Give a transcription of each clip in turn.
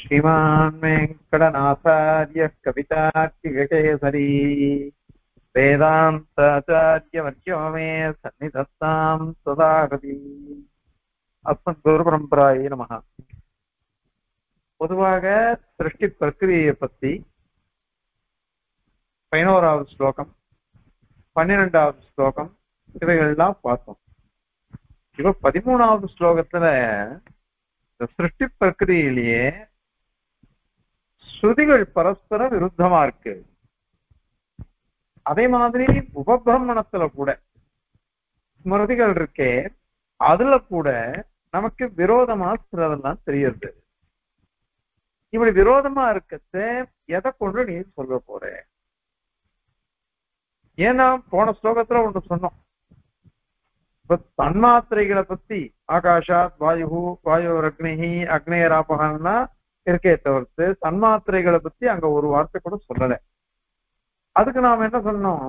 श्रीमान् वेङ्कटनाथार्य कवितार्किककेसरी वेदान्ताचार्यवर्यो मे सन्निधत्तां सदा हृदि अस्मद्गुरुपरம்பராயே நமஹ. பொதுவாக சிருஷ்டி பிரக்கிரியை பத்தி 11வது ஸ்லோகம் 12வது ஸ்லோகம் இவைகள்லாம் பார்த்தோம். இப்ப 13வது ஸ்லோகத்துல இந்த சிருஷ்டி பிரக்கிரியிலேயே ஸ்ருதிகள் பரஸ்பர விருத்தமா இருக்கு. அதே மாதிரி உபபிரமணத்துல கூட ஸ்மிருதிகள் இருக்கே, அதுல கூட நமக்கு விரோதமா சிலதெல்லாம் தெரியுது. இப்படி விரோதமா இருக்கச்ச எதை கொண்டு நீ சொல்ல போற? ஏன்னா போன ஸ்லோகத்துல ஒன்று சொன்னோம், இப்ப தன்மாத்திரைகளை பத்தி ஆகாஷாத் வாயு வாயோர் அக்னிஹி அக்னேராபகன்னா இருக்கே தவிர்த்து தன்மாத்திரைகளை பத்தி அங்க ஒரு வார்த்தை கூட சொல்லல. அதுக்கு நாம என்ன சொன்னோம்,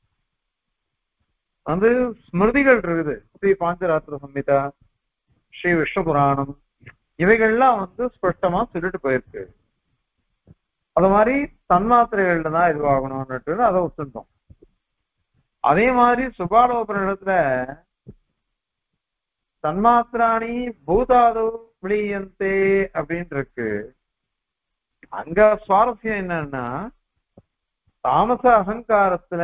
வந்து ஸ்மிருதிகள் இருக்குது, ஸ்ரீ பாஞ்சராத்திர சம்ஹிதா, ஸ்ரீ விஷ்ணு புராணம், இவைகள்லாம் வந்து ஸ்பஷ்டமா சொல்லிட்டு போயிருக்கு. அது மாதிரி தன்மாத்திரைகள்ல தான் இதுவாகணும்னு அதை ஒத்துட்டோம். அதே மாதிரி சுபாலோபனிடத்துல தன்மாத்திராணி பூதாதோ விளியந்தே அப்படின்னு இருக்கு. அங்க சுவாரஸ்யம் என்னன்னா, தாமச அகங்காரத்துல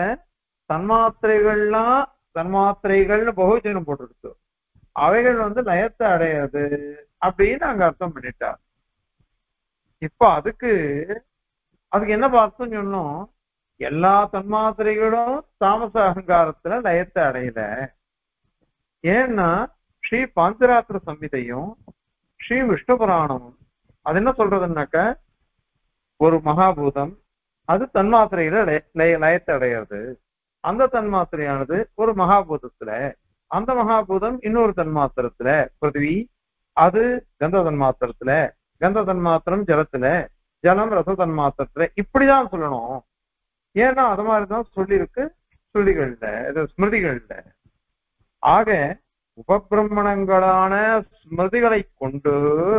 தன்மாத்திரைகள்னு பகுஜனம் போட்டுருக்கு, அவைகள் வந்து லயத்தை அடையாது அப்படின்னு அங்க அர்த்தம் பண்ணிட்டார். இப்ப அதுக்கு என்ன பார்த்தோம்னு சொன்னோம், எல்லா தன்மாத்திரைகளும் தாமச அகங்காரத்துல லயத்தை அடையல. ஏன்னா ஸ்ரீ பாஞ்சராத்திர சம்ஹிதையும் ஸ்ரீ விஷ்ணு புராணமும் அது என்ன சொல்றதுன்னாக்க, ஒரு மகாபூதம் அது தன்மாத்திரையில லயத்தை அடையாது. அந்த தன்மாத்திரையானது ஒரு மகாபூதத்துல, அந்த மகாபூதம் இன்னொரு தன்மாத்திரத்துல, பிருத்திவி அது கந்த தன்மாத்திரத்துல, கந்த தன்மாத்திரம் ஜலத்துல, ஜலம் ரச தன்மாத்திரத்துல, இப்படிதான் சொல்லணும். ஏன்னா அது மாதிரிதான் சொல்லியிருக்கு ஸ்ருதிகள்ல, இது ஸ்மிருதிகள்ல. ஆக உபபிரமணங்களான ஸ்மிருதிகளை கொண்டு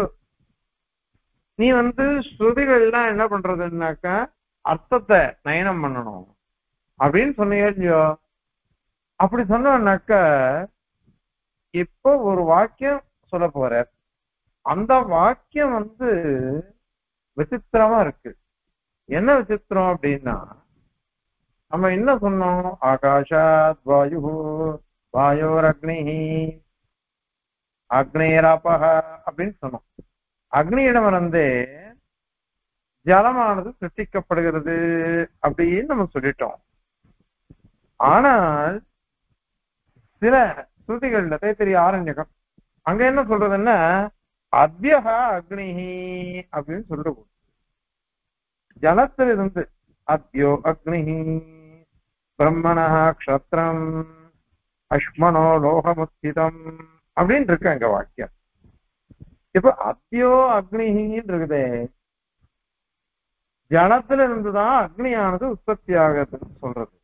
நீ வந்து ஸ்ருதிகள்லாம் என்ன பண்றதுன்னாக்க அர்த்தத்தை நயனம் பண்ணணும் அப்படின்னு சொன்னீங்க இல்லையோ. அப்படி சொன்னாக்க இப்போ ஒரு வாக்கியம் சொல்ல போற, அந்த வாக்கியம் வந்து விசித்திரமா இருக்கு. என்ன விசித்திரம் அப்படின்னா, நம்ம என்ன சொன்னோம், ஆகாஷாத் வாயு வாயோர் அக்னிஹி அக்னேராபஹ அப்படின்னு சொன்னோம். அக்னியிடம் வந்து ஜலமானது சிருஷ்டிக்கப்படுகிறது அப்படின்னு நம்ம சொல்லிட்டோம். ஆனால் சில ஸ்ருதிகள்ல தைத்திரிய ஆரண்யகம் அங்க என்ன சொல்றதுன்னா, அத்யஹ அக்னிஹி அப்படின்னு சொல்லிட்டு ஜலத்திலிருந்து அத்யோ அக்னிஹி பிரம்மணா க்ஷத்ரம் அஷ்மனோ லோகமுத்திதம் அப்படின்னு இருக்கு அங்க வாக்கியம். இப்ப அத்யோ அக்னிஹின்னு இருக்குதே, ஜலத்துல இருந்துதான் அக்னியானது உற்பத்தி ஆகுதுன்னு சொல்றது.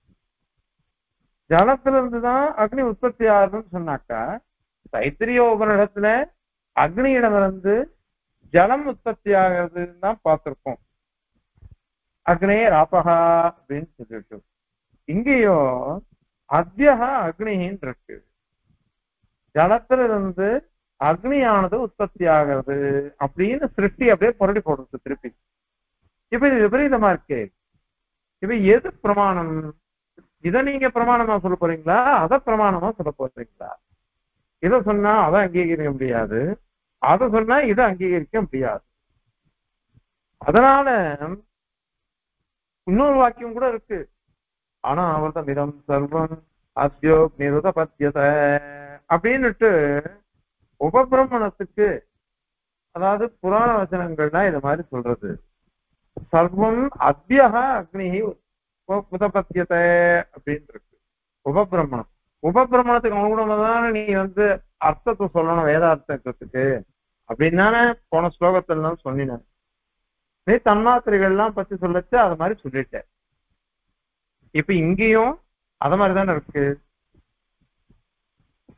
ஜலத்துல இருந்துதான் அக்னி உற்பத்தி ஆகுதுன்னு சொன்னாக்கா, தைத்திரிய உபநிடத்துல அக்னியிடமிருந்து ஜலம் உற்பத்தி ஆகுறதுன்னு தான் பார்த்திருக்கோம், அக்னே ராபகா அப்படின்னு சொல்லிட்டு. இங்கேயோ அத்யஹ அக்னின்னு இருக்கு, ஜலத்துல இருந்து அக்னியானது உற்பத்தி ஆகிறது அப்படின்னு சிருஷ்டி அப்படியே புரட்டி போடுறது திருப்பி. இப்ப இது விபரீதமா இருக்கு. இப்ப எது பிரமாணம்? இதை நீங்க பிரமாணமா சொல்ல போறீங்களா, அதை பிரமாணமா சொல்ல போறீங்களா? இதை சொன்னா அதை அங்கீகரிக்க முடியாது, அதை சொன்னா இதை அங்கீகரிக்க முடியாது. அதனால இன்னொரு வாக்கியம் கூட இருக்கு, ஆனா அவர்தான் மிதம் சர்வம் அத்யோ நிருத பத்தியத அப்படின்னுட்டு உபபிரமணத்துக்கு, அதாவது புராண வச்சனங்கள்லாம் இது மாதிரி சொல்றது. சர்வம் அத்யஹ அக்னிஹி உதபத்தியத அப்படின்னு இருக்கு உபபிரமணம். உபபிரமணத்துக்கு அனுகுணமாதான நீ வந்து அர்த்தத்தை சொல்லணும் வேதார்த்தத்துக்கு அப்படின்னானே போன ஸ்லோகத்துல தான் சொன்னினேன். நீ தன்மாத்திரைகள்லாம் பத்தி சொல்லச்சு அது மாதிரி சொல்லிட்ட. இப்ப இங்கேயும் அது மாதிரிதானே இருக்கு,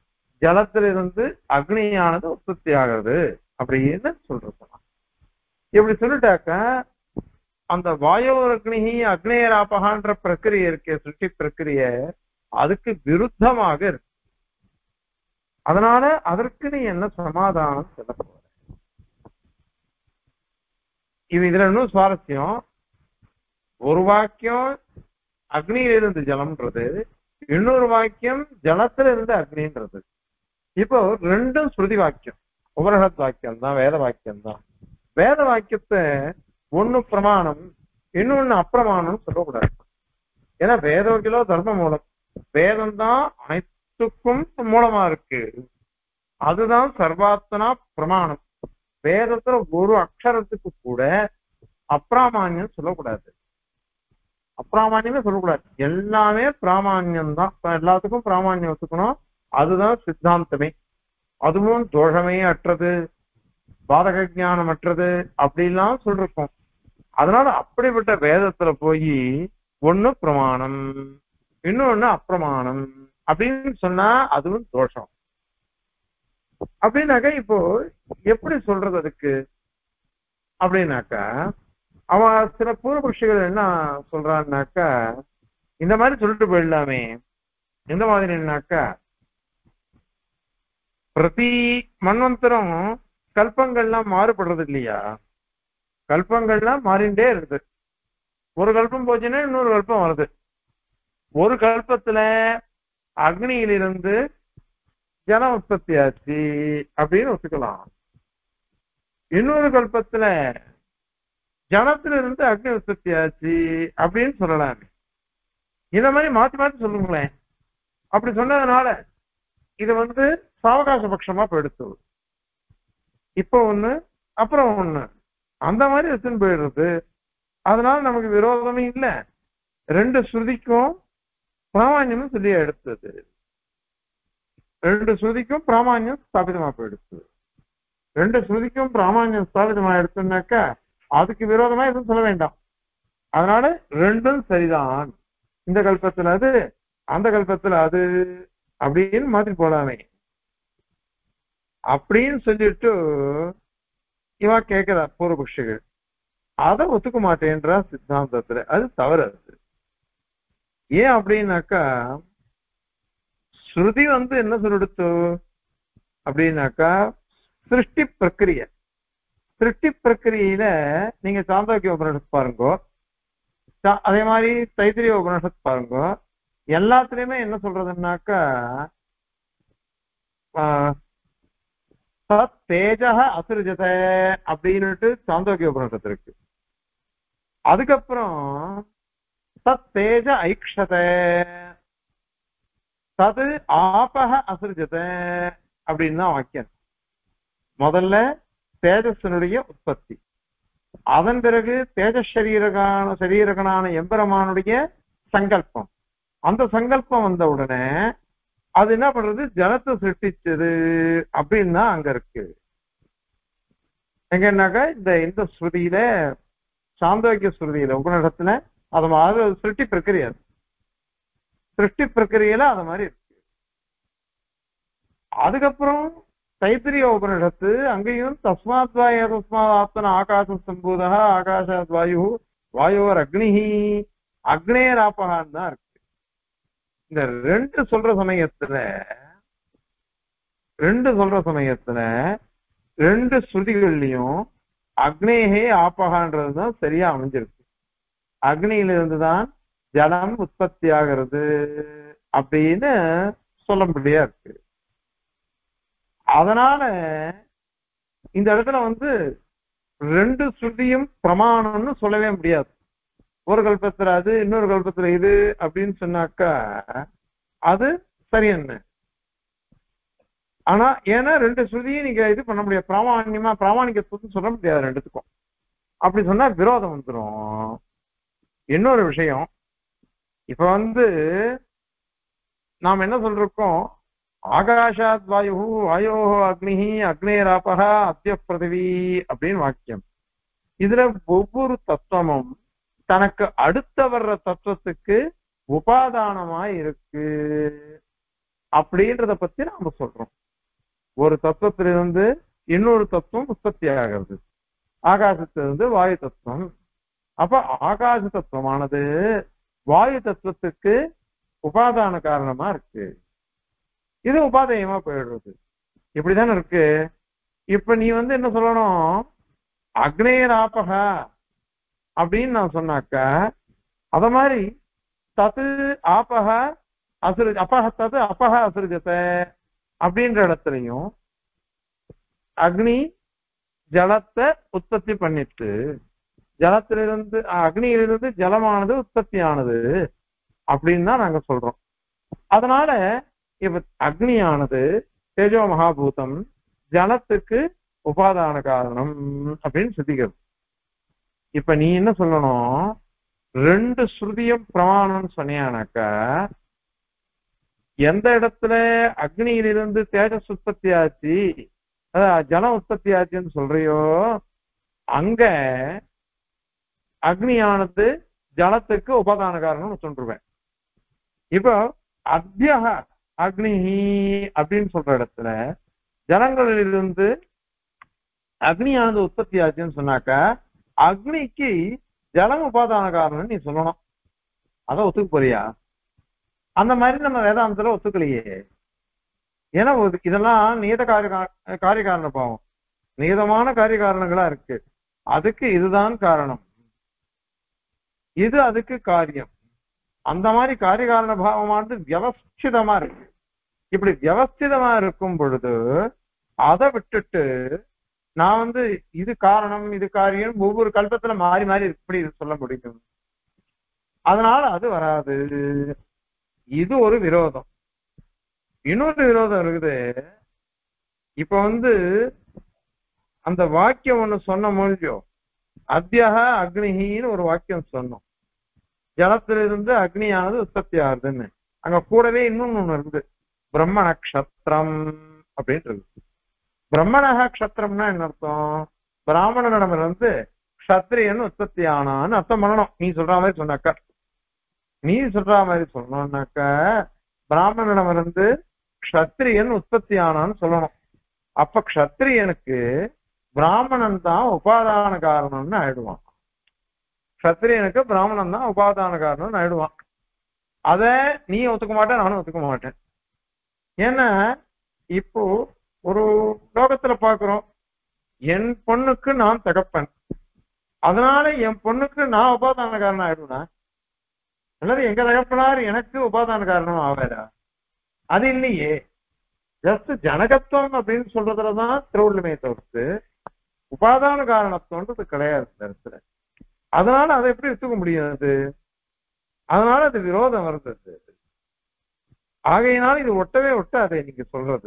ஜலத்திலிருந்து அக்னியானது உற்பத்தி ஆகிறது அப்படின்னு சொல்றது. இப்படி சொல்லிட்டாக்கா அந்த வாயோரக்னி அக்னேயராபகான்ற பிரக்கிரியை இருக்கே, சிருஷ்டி பிரக்கிரிய, அதுக்கு விருத்தமாக இருக்கு. அதனால அதற்கு நீ என்ன சமாதானம் சொல்ல போற? இதுல இன்னும் சுவாரஸ்யம். ஒரு வாக்கியம் அக்னியிலிருந்து ஜலம்ன்றது, இன்னொரு வாக்கியம் ஜலத்துல இருந்து அக்னின்றது. இப்போ ரெண்டும் ஸ்ருதி வாக்கியம், உபனிஷத் வாக்கியம் தான், வேத வாக்கியம் தான். வேத வாக்கியத்தை ஒண்ணு பிரமாணம் இன்னொன்னு அப்பிரமாணம் சொல்லக்கூடாது. ஏன்னா வேதோகிலோ தர்ம மூலம், வேதம் தான் அனைத்துக்கும் மூலமா இருக்கு, அதுதான் சர்வாத்மனா பிரமாணம். வேதத்துல ஒரு அக்ஷரத்துக்கு கூட அப்பிராமான்யம் சொல்லக்கூடாது, அப்பிராமான்யமே சொல்லக்கூடாது. எல்லாமே பிராமான்யம் தான், எல்லாத்துக்கும் பிராமான்யம் வச்சுக்கணும். அதுதான் சித்தாந்தமே. அதுவும் தோஷமே அற்றது, பாதக ஞானம் அற்றது அப்படிலாம் சொல்லிருக்கோம். அதனால அப்படிப்பட்ட வேதத்துல போய் ஒண்ணு பிரமாணம் இன்னொன்னு அப்பிரமாணம் அப்படின்னு சொன்னா அதுவும் தோஷம். அப்படின்னாக்கா இப்போ எப்படி சொல்றது அதுக்கு அப்படின்னாக்கா, அவன் சில பூர்வபக்ஷிகள் என்ன சொல்றான்னாக்கா, இந்த மாதிரி சொல்லிட்டு போயிடலாமே. எந்த மாதிரினாக்கா, பிரதி மன்வந்தரம் கல்பங்கள்லாம் மாறுபடுறது இல்லையா, கல்பங்கள்லாம் மாறிண்டே இருக்குது. ஒரு கல்பம் போச்சுன்னா இன்னொரு கல்பம் வருது. ஒரு கல்பத்துல அக்னியிலிருந்து ஜன உற்பத்தி ஆச்சு அப்படின்னு ஒத்துக்கலாம். இன்னொரு கல்பத்துல ஜனத்துல இருந்து அக்னி உற்பத்தி ஆச்சு அப்படின்னு சொல்லலாம். இந்த மாதிரி மாத்தி மாத்தி சொல்லுங்களேன். அப்படி சொன்னதுனால இது சாவகாச பட்சமா போயிடுச்சு. இப்போ ஒண்ணு அப்புறம் ஒண்ணு அந்த மாதிரி எடுத்துன்னு போயிடுறது. அதனால நமக்கு விரோதமே இல்லை. ரெண்டு ஸ்ருதிக்கும் பிராமான்யமும் சொல்லி எடுத்தது, ரெண்டு ஸ்ருதிக்கும் பிராமான்யம் ஸ்தாபிதமா போயிடுச்சு. ரெண்டு ஸ்ருதிக்கும் பிராமான்யம் ஸ்தாபிதமா எடுத்துனாக்கா அதுக்கு விரோதமா எதுவும் சொல்ல வேண்டாம். அதனால ரெண்டும் சரிதான், இந்த கல்பத்துல அது அந்த கல்பத்துல அது அப்படின்னு மாத்தி போலாமே அப்படின்னு சொல்லிட்டு இவா கேட்கிறா பூர்வபக்ஷிகள். அதை ஒத்துக்க மாட்டேன்றா சித்தாந்தத்துல. அது தவறு. அது ஏன் அப்படின்னாக்கா, ஸ்ருதி என்ன சொல்லிடுத்து அப்படின்னாக்கா, சிருஷ்டி பிரக்கிரிய, சிருஷ்டி பிரக்கிரியில நீங்க சாந்தோக்கிய உபனிஷத் பாருங்க, அதே மாதிரி தைத்திரிய உபனிஷத் பாருங்க, எல்லாத்துலயுமே என்ன சொல்றதுன்னாக்கா சத் தேஜ அசுருஜத அப்படின்னுட்டு சாந்தோக்கிய உபனிஷத்து இருக்கு. அதுக்கப்புறம் சத் தேஜ ஐக்ஷத, சது ஆபக அசுருஜத அப்படின்னு தான் வாக்கியம். முதல்ல தேஜஸனுடைய உற்பத்தி, அதன் பிறகு தேஜஸ் சரீரகனான எம்பெருமானுடைய சங்கல்பம். அந்த சங்கல்பம் வந்த உடனே அது என்ன பண்றது, ஜலத்தை சிருஷ்டிச்சது அப்படின்னு தான் அங்க இருக்கு. எங்கன்னாக்கா இந்த ஸ்ருதியில, சாந்தோக்கிய ஸ்ருதியில உபநிடத்துல அது மாதிரி சிருஷ்டி பிரக்கிரியா, சிருஷ்டி பிரக்கிரியில அது மாதிரி இருக்கு. அதுக்கப்புறம் தைத்திரிய உபனிஷத்து அங்கேயும் தஸ்மாத் வாயு தஸ்மாத் ஆத்மன ஆகாச சம்பூதா ஆகாஷாத் வாயு வாயோர் அக்னிஹி அக்னேராபகான்னு தான் இருக்கு. இந்த ரெண்டு சொல்ற சமயத்துல ரெண்டு ஸ்ருதிகள்லயும் அக்னேகே ஆபகான்றதுதான் சரியா அமைஞ்சிருக்கு. அக்னியிலிருந்துதான் ஜலம் உற்பத்தி ஆகிறது அப்படின்னு சொல்ல முடியா இருக்கு. அதனால இந்த இடத்துல ரெண்டு ஸ்ருதியும் பிரமாணம்னு சொல்லவே முடியாது. ஒரு கல்பத்துல அது இன்னொரு கல்பத்துல இது அப்படின்னு சொன்னாக்கா அது சரி என்ன. ஆனா ஏன்னா ரெண்டு ஸ்ருதியும் நீங்க இது பண்ண முடியாது, பிராமாணிகத்துவம் சொல்ல முடியாது ரெண்டுத்துக்கும். அப்படி சொன்னா விரோதம் வந்துடும். இன்னொரு விஷயம், இப்ப நாம் என்ன சொல்றோம், ஆகாஷாத் வாயு வாயோ அக்னிஹி அக்னேராபகா அத்திய பிருதிவி அப்படின்னு வாக்கியம். இதுல ஒவ்வொரு தத்துவமும் தனக்கு அடுத்த வர்ற தத்துவத்துக்கு உபாதானமா இருக்கு அப்படின்றத பத்தி நாம சொல்றோம். ஒரு தத்துவத்திலிருந்து இன்னொரு தத்துவம் உற்பத்தி ஆகிறது. ஆகாசத்திலிருந்து வாயு தத்துவம். அப்ப ஆகாச தத்துவமானது வாயு தத்துவத்துக்கு உபாதான காரணமா இருக்கு. இது உபாதேயமா போயிடுறது. இப்படிதானே இருக்கு. இப்ப நீ என்ன சொல்லணும், அக்னேராபக அப்படின்னு நான் சொன்னாக்க, அத மாதிரி தத்து ஆபக அசுரு அப்பக தத்து அப்பக அசுருஜத்தை அப்படின்ற இடத்துலையும் அக்னி ஜலத்தை உற்பத்தி பண்ணிட்டு, ஜலத்திலிருந்து அக்னியிலிருந்து ஜலமானது உற்பத்தி ஆனது அப்படின்னு தான் நாங்க சொல்றோம். அதனால இப்ப அக்னியானது தேஜோ மகாபூதம் ஜலத்துக்கு உபாதான காரணம் அப்படின்னு சித்திக்கிறது. இப்ப நீ என்ன சொல்லணும், ரெண்டு ஸ்ருதியும் பிரமாணம்னு சொன்னியானாக்கா, எந்த இடத்துல அக்னியிலிருந்து தேஜஸ் உற்பத்தி ஆச்சு, ஜலம் உற்பத்தி ஆச்சுன்னு சொல்றியோ, அங்க அக்னியானது ஜலத்துக்கு உபாதான காரணம்னு சொல்றேன். இப்போ அத்தியக அக்னி அப்படின்னு சொல்ற இடத்துல ஜலங்களிலிருந்து அக்னியானது உற்பத்தி ஆச்சுன்னு சொன்னாக்கா, அக்னிக்கு ஜலம் உபாதான காரணம் நீ சொல்லணும். அத ஒத்துக்க போறியா? அந்த மாதிரி நம்ம வேதாந்தத்துல ஒத்துக்கலையே. ஏன்னா இதெல்லாம் நீத காரிய காரண பாவம், நீதமான காரிய காரணங்களா இருக்கு. அதுக்கு இதுதான் காரணம், இது அதுக்கு காரியம். அந்த மாதிரி காரிய காரண பாவமானது வியவஸ்திதமா இருக்கு. இப்படி வியவஸ்திதமா இருக்கும் பொழுது அதை விட்டுட்டு நான் இது காரணம் இது காரியம் ஒவ்வொரு கல்பத்துல மாறி மாறி இப்படி சொல்ல முடியும். அதனால அது வராது. இது ஒரு விரோதம். இன்னொரு விரோதம் இருக்குது. இப்ப அந்த வாக்கியம் ஒண்ணு சொன்ன மொழியோ, அத்தியக அக்னின்னு ஒரு வாக்கியம் சொன்னோம். ஜலத்திலிருந்து அக்னியானது உற்பத்தி ஆகுதுன்னு. அங்க கூடவே இன்னொன்னு ஒண்ணு இருக்குது, பிரம்ம நக்ஷத்திரம் அப்படின்றது. பிரம்ம நக்ஷத்திரம்னா என்ன அர்த்தம்? பிராமணனிடமிருந்து க்ஷத்ரியன் உற்பத்தி ஆனான்னு அர்த்தம் பண்ணணும். நீ சொல்ற மாதிரி சொன்னாக்கா, நீ சொல்ற மாதிரி சொன்னோம்னாக்கா பிராமணனிடமிருந்து க்ஷத்ரியன் உற்பத்தி ஆனான்னு சொல்லணும். அப்ப க்ஷத்ரியனுக்கு பிராமணன் தான் உபாதான காரணம்னு ஆயிடுவான். க்ஷத்ரியனுக்கு பிராமணன் தான் உபாதான காரணம்னு ஆயிடுவான். அத நீ ஒத்துக்க மாட்டேன், நானும் ஒத்துக்க மாட்டேன். ஏன்னா இப்போ ஒரு லோகத்துல பாக்குறோம், என் பொண்ணுக்கு நான் தகப்பன், அதனால என் பொண்ணுக்கு நான் உபாதான காரணம் ஆயிடுவேன். அல்லது எங்க தகப்பனார் எனக்கு உபாதான காரணம் ஆவாரா? அது இல்லையே. ஜஸ்ட் ஜனகத்துவம் அப்படின்னு சொல்றதுலதான் திருவள்ளுமே தவிர்த்து உபாதான காரணத்துவன்றது கிடையாது இந்த இடத்துல. அதனால அதை எப்படி எடுத்துக்க முடியாது? அதனால அது விரோதம் வருது. ஆகையினால இது ஒட்டவே ஒட்டாது நீங்க சொல்றது.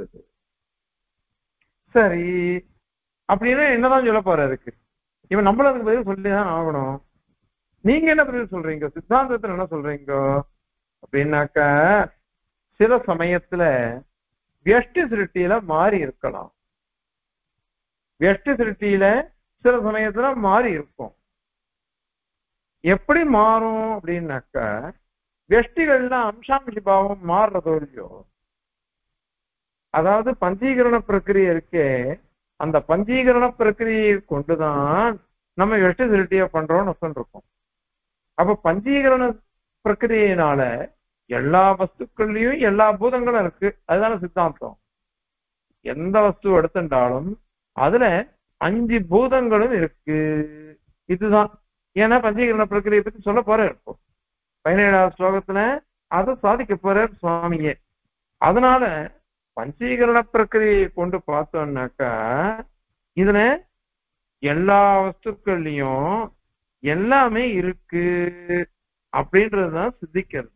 சரி, அப்படின்னா என்னதான் சொல்ல போற அதுக்கு? இவன் நம்மள அதுக்கு பதில் சொல்லிதான் ஆகணும். நீங்க என்ன பதில் சொல்றீங்க? சித்தாந்தத்துல என்ன சொல்றீங்க அப்படின்னாக்க, சில சமயத்துல வியஷ்டி சிருஷ்டியில மாறி இருக்கலாம். வியஷ்டி சிருஷ்டியில சில சமயத்துல மாறி இருக்கும். எப்படி மாறும் அப்படின்னாக்க, வியஷ்டிகள்ல அம்சாம்சி பாவம் மாறுறதோ இல்லையோ, அதாவது பஞ்சீகரண பிரக்கிரியை இருக்கே, அந்த பஞ்சீகரண பிரக்கிரியை கொண்டுதான் நம்ம வியஷ்டி சிருஷ்டியை பண்றோம்னு இருக்கோம். அப்ப பஞ்சீகரண பிரக்கிரியினால எல்லா வஸ்துக்கள்லயும் எல்லா பூதங்களும் இருக்கு. அதுதான சித்தாந்தம். எந்த வஸ்து எடுத்துட்டாலும் அதுல 5 பூதங்களும் இருக்கு. இதுதான். ஏன்னா பஞ்சீகரண பிரக்கிரியை பத்தி சொல்ல போற இருக்கும் 17வது ஸ்லோகத்துல அதை சாதிக்க போற சுவாமியே. அதனால பஞ்சீகரண பிரக்கிரியை கொண்டு பார்த்தோம்னாக்கா, இதுல எல்லா வஸ்துக்கள்லயும் எல்லாமே இருக்கு அப்படின்றதுதான் சித்திக்கிறது.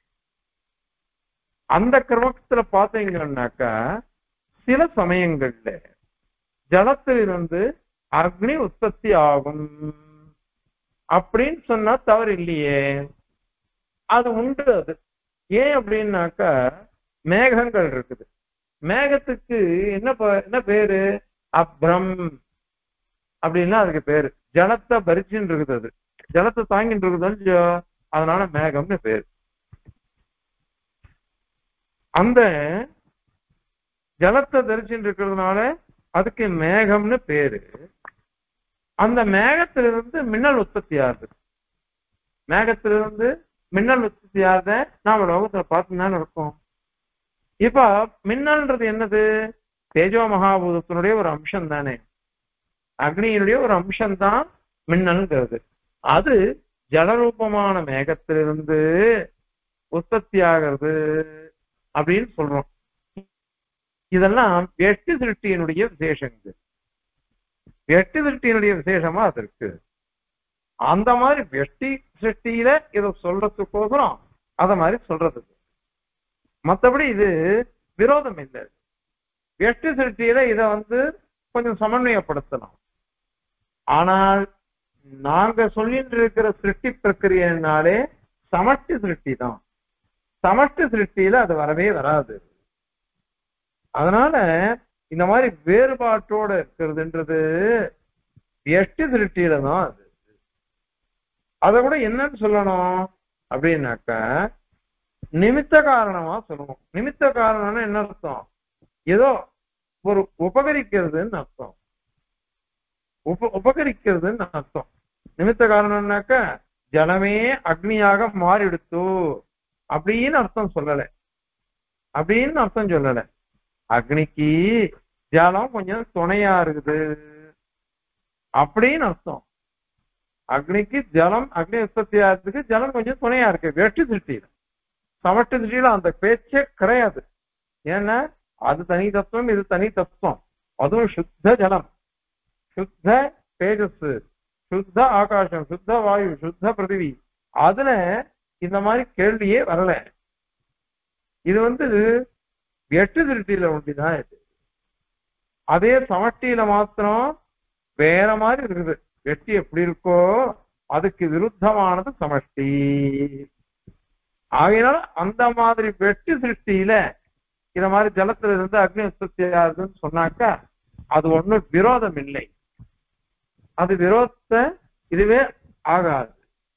அந்த கிரமத்துல பாத்தீங்கன்னாக்கா, சில சமயங்கள்ல ஜலத்திலிருந்து அக்னி உற்பத்தி ஆகும் அப்படின்னு சொன்னா தவறு இல்லையே, அது உண்டு. அது ஏன் அப்படின்னாக்கா, மேகங்கள் இருக்குது. மேகத்துக்கு என்ன பேரு? அப்ரம் அப்படின்னா அதுக்கு பேரு. ஜலத்தை பரிச்சுன்னு இருக்குது, அது ஜலத்தை தாங்கிட்டு இருக்குது, அதனால மேகம்னு பேரு. அந்த ஜலத்தை தரிச்சுட்டு இருக்கிறதுனால அதுக்கு மேகம்னு பேரு. அந்த மேகத்திலிருந்து மின்னல் உற்பத்தி ஆகுது. மேகத்திலிருந்து மின்னல் உற்பத்தி ஆகுத நாம லோகத்துல பார்த்துதானே இருக்கோம். இப்ப மின்னல்ன்றது என்னது? தேஜோ மகாபூதத்தினுடைய ஒரு அம்சம் தானே, அக்னியினுடைய ஒரு அம்சம் தான் மின்னல்ங்கிறது. அது ஜலரூபமான மேகத்திலிருந்து உற்பத்தி ஆகிறது அப்படின்னு சொல்றோம். இதெல்லாம் எட்டு திருஷ்டியினுடைய விசேஷங்கள். எட்டு திருஷ்டியினுடைய விசேஷமா அது இருக்கு. அந்த மாதிரி வெஷ்டி சிருஷ்டியில இதை சொல்றதுக்கோசரம் அத மாதிரி சொல்றது. மற்றபடி இது விரோதம் இல்லை. வெஷ்டி சிருஷ்டியில இதை கொஞ்சம் சமன்வயப்படுத்தலாம். ஆனால் நாங்க சொல்லிட்டு இருக்கிற சிருஷ்டி பிரக்கிரியினாலே சமஷ்டி சிருஷ்டி தான். சமஷ்டி சிருஷ்டியில அது வரவே வராது. அதனால இந்த மாதிரி வேறுபாட்டோட இருக்கிறதுன்றது எஷ்டி திருஷ்டியில தான் அது. அதை கூட என்னன்னு சொல்லணும் அப்படின்னாக்க நிமித்த காரணமா சொல்லணும். நிமித்த காரணம்னா என்ன அர்த்தம்? ஏதோ ஒரு உபகரிக்கிறதுன்னு அர்த்தம். உபகரிக்கிறதுன்னு அர்த்தம். நிமித்த காரணம்னாக்க ஜலமே அக்னியாக மாறிடுத்து அப்படின்னு அர்த்தம் சொல்லலை. அப்படின்னு அர்த்தம் சொல்லலை. அக்னிக்கு ஜலம் கொஞ்சம் துணையா இருக்குது அப்படின்னு அர்த்தம். அக்னிக்கு ஜலம், அக்னி உற்பத்தி ஆகிறதுக்கு ஜலம் கொஞ்சம் துணையா இருக்கு. வெட்டு திருஷ்டியில, சமட்டு திருஷ்டியில அந்த பேச்சே கிடையாது. ஏன்னா அது தனி தத்துவம், இது தனி தத்துவம். அதுவும் சுத்த ஜலம், சுத்த தேஜஸ், சுத்த ஆகாசம், சுத்த வாயு, சுத்த பிருத்திவி. அதுல இந்த மாதிரி கேள்வியே வரல. இது எட்டு திருஷ்டியில ஒண்டிதான் இது. அதே சமஷ்டியில மாத்திரம் வேற மாதிரி இருக்குது. வெட்டி எப்படி இருக்கோ அதுக்கு விருத்தமானது சமஷ்டி. ஆகையினால அந்த மாதிரி வெட்டி சிருஷ்டியில இந்த மாதிரி ஜலத்துல இருந்து அக்னி உற்பத்தி ஆகுதுன்னு சொன்னாக்கா அது ஒண்ணும் விரோதம் இல்லை. அது விரோத இதுவே ஆகாது.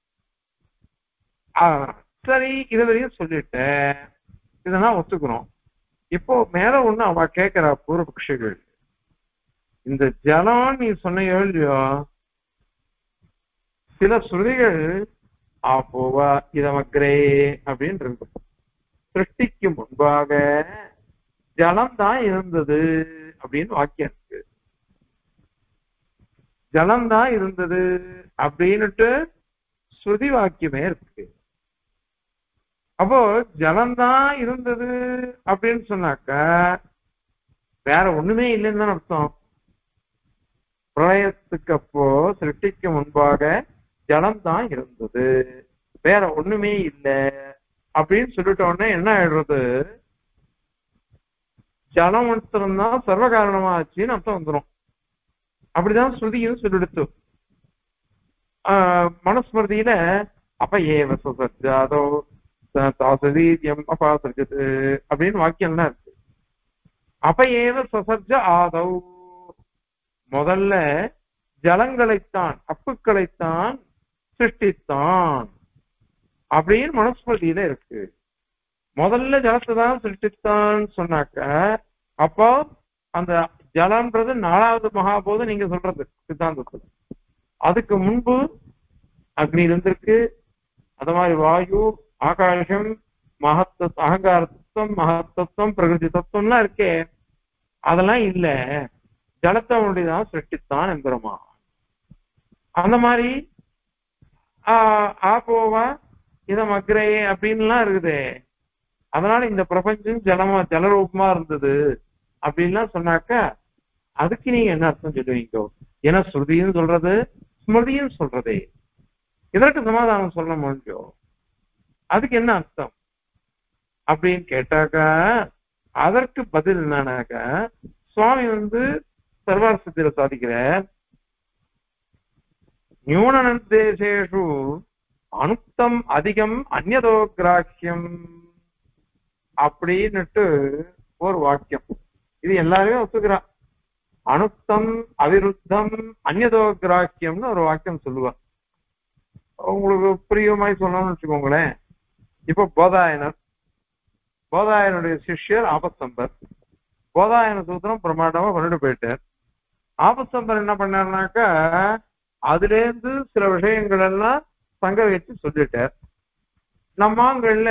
சரி, இதுவரையும் சொல்லிட்டேன், இதெல்லாம் ஒத்துக்கிறோம். இப்போ மேல ஒண்ணு அவ கேட்கிறா பூர்வபக்ஷிகள், இந்த ஜலம் நீ சொன்னையோ இல்லையோ, சில ஸ்ருதிகள் ஆப்போவா இதமக்ரே அப்படின்னு இருக்கு. சிருஷ்டிக்கு முன்பாக ஜலம் தான் இருந்தது அப்படின்னு வாக்கியம் இருக்கு. ஜலம் தான் இருந்தது அப்படின்னுட்டு ஸ்ருதி வாக்கியமே இருக்கு. அப்போ ஜலம்தான் இருந்தது அப்படின்னு சொன்னாக்க வேற ஒண்ணுமே இல்லைன்னு தான் அர்த்தம். பிரளயத்துக்கு அப்போ சிருஷ்டிக்கு முன்பாக ஜலம் தான் இருந்தது, வேற ஒண்ணுமே இல்லை அப்படின்னு சொல்லிட்ட உடனே என்ன ஆயிடுறது? ஜலம் மாத்திரம்தான் சர்வ காரணமா ஆச்சுன்னு அர்த்தம் வந்துடும். அப்படிதான் ஸ்ருதியும் சொல்லிடுத்து. மனுஸ்மிருதியில அப்ப ஏவ சுசஜாதோ தாசதீயம் அபாசஜது அப்படின்னு வாக்கியம்லாம் இருக்கு. அப்ப ஏவ சசர்ஜ ஆதவ், முதல்ல ஜலங்களைத்தான், அப்புக்களைத்தான் சிருஷ்டித்தான் அப்படின்னு மனுஸ்மிருதியில இருக்கு. முதல்ல ஜலத்தை தான் சிருஷ்டித்தான் சொன்னாக்க அப்போ அந்த ஜலம்ன்றது 4வது மகாபோதம் நீங்க சொல்றது சித்தாந்தத்துல. அதுக்கு முன்பு அக்னி இருந்திருக்கு, அது மாதிரி வாயு, ஆகாசம், அகங்கார தத்துவம், மகத்தத்துவம், பிரகிருதி தத்துவம்லாம் இருக்கே, அதெல்லாம் இல்ல. ஜலத்தை ஒன்றிதான் சிருஷ்டித்தான் என்கிறோமா. அந்த மாதிரி ஆப்போவா இதம் அக்ரே அப்படின்லாம் இருக்குது. அதனால இந்த பிரபஞ்சம் ஜலரூபமா இருந்தது அப்படின்லாம் சொன்னாக்க அதுக்கு நீங்க என்ன அர்த்தம் சொல்லுவீங்க? ஏன்னா ஸ்ருதியும் சொல்றது, ஸ்மிருதியும் சொல்றதே. இதற்கு சமாதானம் சொல்ல முடியும். அதுக்கு என்ன அர்த்தம் அப்படின்னு கேட்டாக்கா அதற்கு பதில் என்னன்னாக்கா, சுவாமி சர்வார்த்தத்தில சாதிக்கிற நியூன நிர்தேசேஷு அனுக்தம் அதிகம் அந்நதோ கிராஹ்யம் அப்படின்னுட்டு ஒரு வாக்கியம். இது எல்லாருமே ஒத்துக்கிறான். அனுக்தம் அவிருத்தம் அந்நதோ கிராஹ்யம்னு ஒரு வாக்கியம் சொல்லுவார். உங்களுக்கு புரியுமாய் சொல்லணும்னு வச்சுக்கோங்களேன். இப்போ போதாயனுடைய சிஷ்யர் ஆபஸ்தம்பர். போதாயன சூத்திரம் பிரமாண்டமா கொண்டுட்டு போயிட்டார். ஆபஸ்தம்பர் என்ன பண்ணாருனாக்கா அதுல இருந்து சில விஷயங்கள் எல்லாம் சங்கரிச்சு சொல்லிட்டார். நம்மாங்கள்ல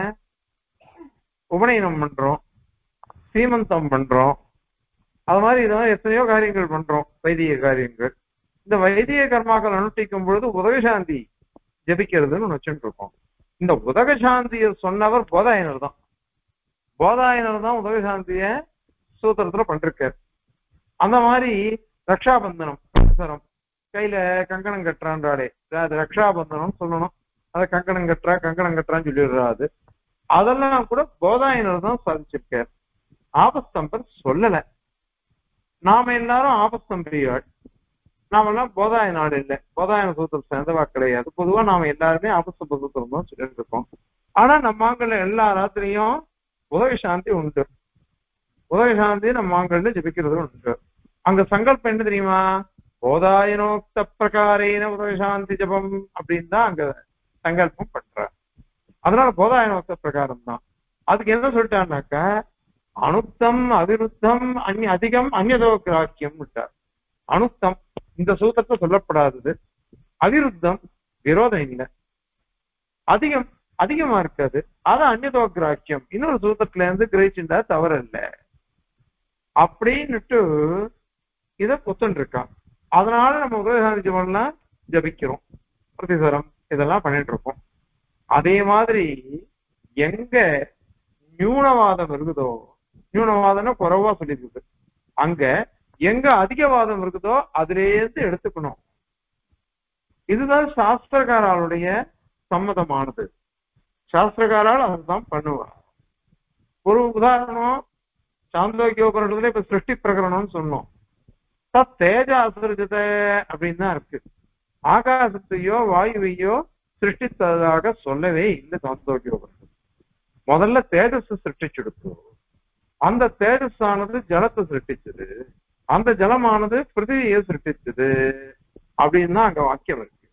உபநயனம் பண்றோம், சீமந்தம் பண்றோம், அது மாதிரி இதெல்லாம் எத்தனையோ காரியங்கள் பண்றோம், வைதிக காரியங்கள். இந்த வைதிக கர்மாக்கள் அனுஷ்டிக்கும் பொழுது உதகசாந்தி ஜபிக்கிறதுன்னு வச்சுட்டு இருக்கோம். இந்த உதகசாந்தியை சொன்னவர் போதாயனர் தான். போதாயனர் தான் உதகசாந்திய சூத்திரத்துல பண்றார். அந்த மாதிரி ரக்ஷாபந்தனம் கையில கங்கணம் கட்டுறான்றாலே அது ரக்ஷாபந்தனம் சொல்லணும். அதை கங்கணம் கட்டுறான்னு சொல்லிடுறாது. அதெல்லாம் கூட போதாயனர் தான் சாதிச்சிருக்கார். ஆபஸ்தம்பர் சொல்லல. நாம எல்லாரும் ஆபஸ்தம்பியாள், நாமெல்லாம் போதாய நாடு இல்லை, போதாயன சூத்திரம் சேர்ந்தவா கிடையாது. பொதுவா நாம எல்லாருமே ஆபஸ்தம்ப சூத்திரம் தான் சொல்லிட்டு இருக்கோம். ஆனா நம்ம ஆண்கள் எல்லா ராத்திரியும் உதவி சாந்தி உண்டு. உதவி சாந்தி நம்ம ஆண்கள் ஜபிக்கிறது உண்டு. அங்க சங்கல்பம் என்ன தெரியுமா? போதாயனோக்த பிரகாரேன உதவி சாந்தி ஜபம் அப்படின்னு தான் அங்க சங்கல்பம் பண்ற. அதனால போதாயனோக்த பிரகாரம் தான். அதுக்கு என்ன சொல்லிட்டாருனாக்க அனுத்தம் அவிருத்தம் அதிகம் அந்நதோ கிராக்கியம் விட்டார். அனுத்தம் இந்த சூத்திரத்தை சொல்லப்படாதது, அவிருத்தம் விரோதம் இல்லை, அதிகம் அதிகமா இருக்காது, அது அந்நதோ கிராக்கியம் இன்னொரு சூத்திரத்துல இருந்து கிரகிச்சுட்டா தவறு இல்லை அப்படின்னுட்டு இத புத்தன் இருக்கான். அதனால நம்ம உதயசாந்தி ஜபம்லாம் ஜபிக்கிறோம், பிரதிசரம் இதெல்லாம் பண்ணிட்டு இருக்கோம். அதே மாதிரி எங்க நியூனவாதம் இருக்குதோ, நியூனவாதம்னா குறைவா சொல்லிருக்கு, அங்க எங்க அதிகவாதம் இருக்குதோ அதிலேருந்து எடுத்துக்கணும். இதுதான் சாஸ்திரக்காராளுடைய சம்மதமானது. சாஸ்திரக்காரால் அதுதான் பண்ணுவார். ஒரு உதாரணம், சாந்தோக்கியோபனிடத்துல இப்ப சிருஷ்டி பிரகரணம்னு சொன்னோம். தேஜ அசுரஜத அப்படின்னு தான் இருக்கு. ஆகாசத்தையோ வாயுவையோ சிருஷ்டித்ததாக சொல்லவே இல்லை சாந்தோக்கியோபனிஷத்து. முதல்ல தேஜஸ் சிருஷ்டிச்சுடுத்து, அந்த தேஜஸ் ஆனது ஜலத்தை சிருஷ்டிச்சது, அந்த ஜலமானது பிருத்திவியை சிருஷ்டிச்சது அப்படின்னு தான் அங்க வாக்கியம் இருக்கு.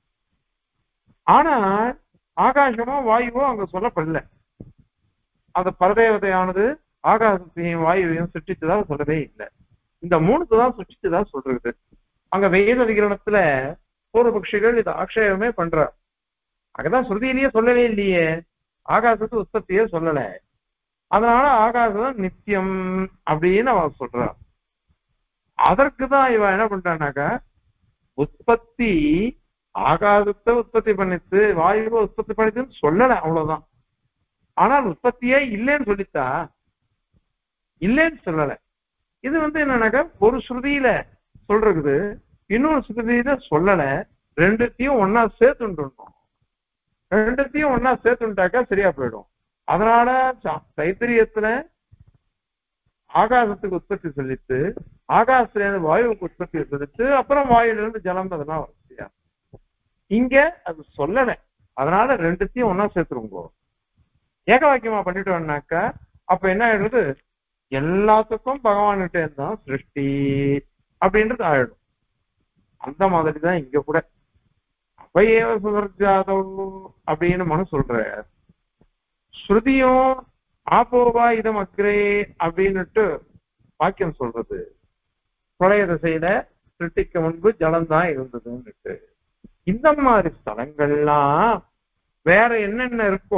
ஆனா ஆகாசமோ வாயுவோ அங்க சொல்லப்படல. அந்த பரதேவதையானது ஆகாசத்தையும் வாயுவையும் சிருஷ்டிச்சதா சொல்லவே இல்லை. இந்த மூணுக்கு தான் சிருஷ்டிச்சதா சொல்றது. அங்க வேத விகிரணத்துல பூர்வபக்ஷிகள் இதை ஆக்ஷேபமே பண்றார். அங்கதான் ஸ்ருதியிலேயே சொல்லவே இல்லையே, ஆகாசத்து உற்பத்தியே சொல்லல. அதனால ஆகாசம் நித்தியம் அப்படின்னு அவன் சொல்றான். அதற்குதான் இவன் என்ன பண்றான்னாக்கா, உற்பத்தி ஆகாசத்தை உற்பத்தி பண்ணித்து வாயுவை உற்பத்தி பண்ணித்துன்னு சொல்லல, அவ்வளவுதான். ஆனால் உற்பத்தியே இல்லைன்னு சொல்லித்தா, இல்லைன்னு சொல்லல. இது என்னன்னாக்கா ஒரு ஸ்ருதியில சொல்றது, இன்னொரு ஸ்ருதியில சொல்லல, ரெண்டுத்தையும் ஒன்னா சேர்த்துட்டோம். ரெண்டுத்தையும் ஒன்னா சேர்த்துட்டாக்கா சரியா போயிடும். அதனால தைத்திரியத்துல ஆகாசத்துக்கு உற்பத்தி சொல்லிட்டு, ஆகாசத்துல இருந்து வாயுவுக்கு உற்பத்தி சொல்லிட்டு, அப்புறம் வாயுல இருந்து ஜலம், அதெல்லாம் வரிசையா. இங்க அது சொல்லல. அதனால ரெண்டுத்தையும் ஒன்னா சேர்த்துருங்கோ. ஏக வாக்கியமா பண்ணிட்டோம்னாக்கா அப்ப என்ன ஆயிடுறது, எல்லாத்துக்கும் பகவான்கிட்ட இருந்தான் சிருஷ்டி அப்படின்றது ஆயிடும். அந்த மாதிரிதான் இங்க கூட அப்பயேவ சுவர்ஜாதவ் அப்படின்னு மனு சொல்ற. ஸ்ருதியும் ஆப்போவா இதம் அக்ரே அப்படின்னுட்டு வாக்கியம் சொல்றது, பிரளய திசையில சிருஷ்டிக்கு முன்பு ஜலம்தான் இருந்ததுன்னுட்டு. இந்த மாதிரி ஸ்தலங்கள்லாம் வேற என்னென்ன இருக்கோ,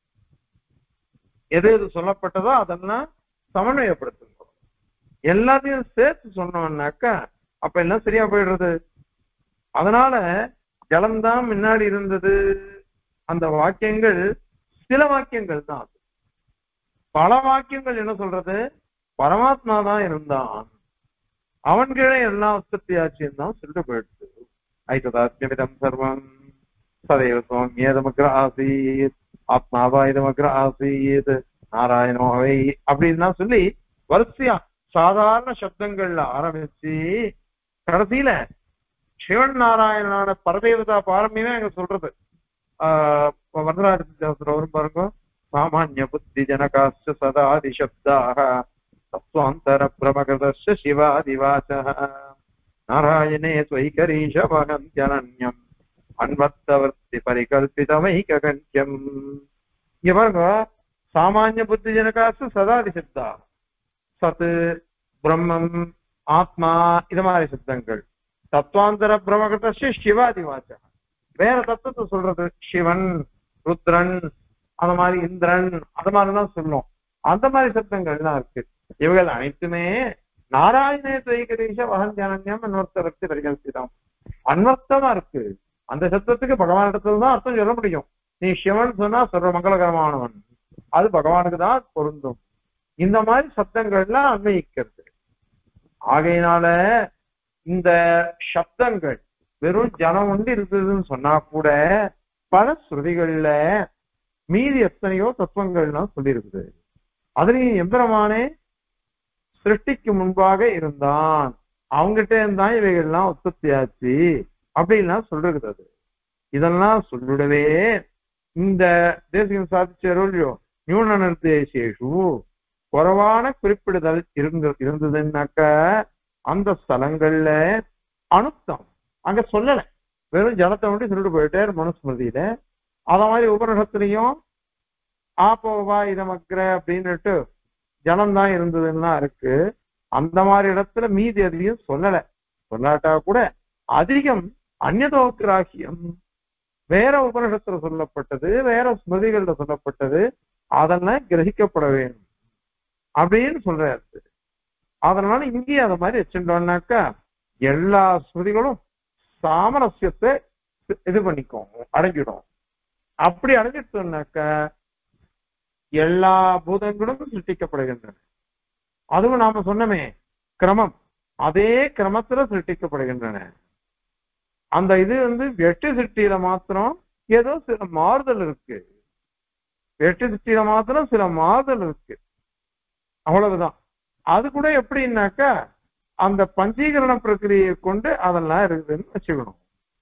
எது எது சொல்லப்பட்டதோ அதெல்லாம் சமன்வயப்படுத்தணும். எல்லாத்தையும் சேர்த்து சொன்னோம்னாக்கா அப்ப எல்லாம் சரியா போயிடுறது. அதனால ஜலம்தான் முன்னாடி இருந்தது. அந்த வாக்கியங்கள் சில வாக்கியங்கள் தான். அது பல வாக்கியங்கள் என்ன சொல்றது, பரமாத்மா தான் இருந்தான், அவன் கீழே எல்லாம் உற்பத்தி ஆட்சியும் தான் சொல்லிட்டு போயிடுது. ஐததாத்மியம் சர்வம் சதைவ சோமியதமக்ர ஆசீத் ஆத்மாவா இதமக்ர ஆசீத் நாராயணோவை அப்படின்னு சொல்லி வரிசையா சாதாரண சப்தங்கள்ல ஆரம்பிச்சு கடைசியில சிவன் நாராயணனான பரதேவதா பாரம்பியமே அங்க சொல்றது. வரதராஜர் பாருங்க, சாமானிய புத்தி ஜனகாச்ச சதாதி சப்தாக தத்வாந்தர பிரமகதஸ்ய சிவாதிவாச நாராயணே ஸ்வைகரீஷவகந்த்யனன்யம் அன்வர்த்தவர்த்தி பரிகல்பிதமைக கண்யம். இங்க பாருங்க, சாமானிய புத்தி ஜனகாச்ச சதாதி சப்தா, சத்து பிரம்மம் ஆத்மா இது மாதிரி சப்தங்கள். தத்துவாந்தர பிரமகதஸ்ய சிவாதி வாச்சகம். வேற தத்துவத்தை சொல்றது சிவன், ருத்ரன், அந்த மாதிரி இந்திரன், அந்த மாதிரிலாம் சொல்லும். அந்த மாதிரி சப்தங்கள்லாம் இருக்கு. இவைகள் அனைத்துமே நாராயணே துவைகதீஷ வகந்தியானன்யம் அன்வர்த்தவர்த்தி பரிகல்பிதம். அன்வர்த்தமா இருக்கு. அந்த சப்தத்துக்கு பகவான் இடத்துல தான் அர்த்தம் சொல்ல முடியும். நீ சிவன் சொன்னா சொல்ற மங்களகரமானவன், அது பகவானுக்கு தான் பொருந்தும். இந்த மாதிரி சப்தங்கள்லாம் அன்வயிக்கிறது. ஆகையினால இந்த சப்தங்கள் வெறும் ஜனம் ஒன்று இருக்குதுன்னு சொன்னா கூட பல ஸ்ருதிகள்ல மீதி எத்தனையோ தத்துவங்கள்லாம் சொல்லியிருக்குது. அதுலயும் எம்பெருமானே சிருஷ்டிக்கு முன்பாக இருந்தான், அவங்ககிட்ட இருந்தான் இவைகள்லாம் உற்பத்தி ஆச்சு அப்படின்லாம் சொல்றது. இதெல்லாம் சொல்லிடவே இந்த தேசியம் சாதிச்சாரோ இல்லையோ நியூன நிர்தேசேஷு குறைவான குறிப்பிடுதல் இருந்ததுன்னாக்க அந்த ஸ்தலங்கள்ல அனுத்தம் அங்க சொல்லல, வெறும் ஜலத்தை மட்டும் சொல்லிட்டு போயிட்டார் மனுஸ்மிருதியில. அத மாதிரி உபநிஷத்துலயும் ஆப்போவா இதமக்கிற அப்படின்னுட்டு ஜலம்தான் இருந்ததுன்னா இருக்கு. அந்த மாதிரி இடத்துல மீதி அதிகம் சொல்லல. சொல்லாட்டா கூட அதிகம் அந்நதோக்கிராகியம் வேற உபநிஷத்துல சொல்லப்பட்டது, வேற ஸ்மிருதிகள்ல சொல்லப்பட்டது, அதெல்லாம் கிரகிக்கப்பட வேண்டும் அப்படின்னு சொல்றாரு. அதனால இங்கேயே அதை மாதிரி வச்சுட்டோம்னாக்கா எல்லா ஸ்மிருதிகளும் சாமரஸ்யத்தை இது பண்ணிக்கும், அடங்கிடும். அப்படி அடங்கிட்டோம்னாக்க எல்லா பூதங்களும் சிருஷ்டிக்கப்படுகின்றன. அதுவும் நாம சொன்னமே கிரமம், அதே கிரமத்துல சிருஷ்டிக்கப்படுகின்றன. அந்த இது வெட்டு சிருஷ்டியில மாத்திரம் ஏதோ சில மாறுதல் இருக்கு, வெட்டு சிருஷ்டியில மாத்திரம் சில மாறுதல் இருக்கு, அவ்வளவுதான். அது கூட எப்படின்னாக்கா அந்த பஞ்சீகரண பிரக்கிரியை கொண்டு அதெல்லாம் இருக்குதுன்னு வச்சுக்கணும்.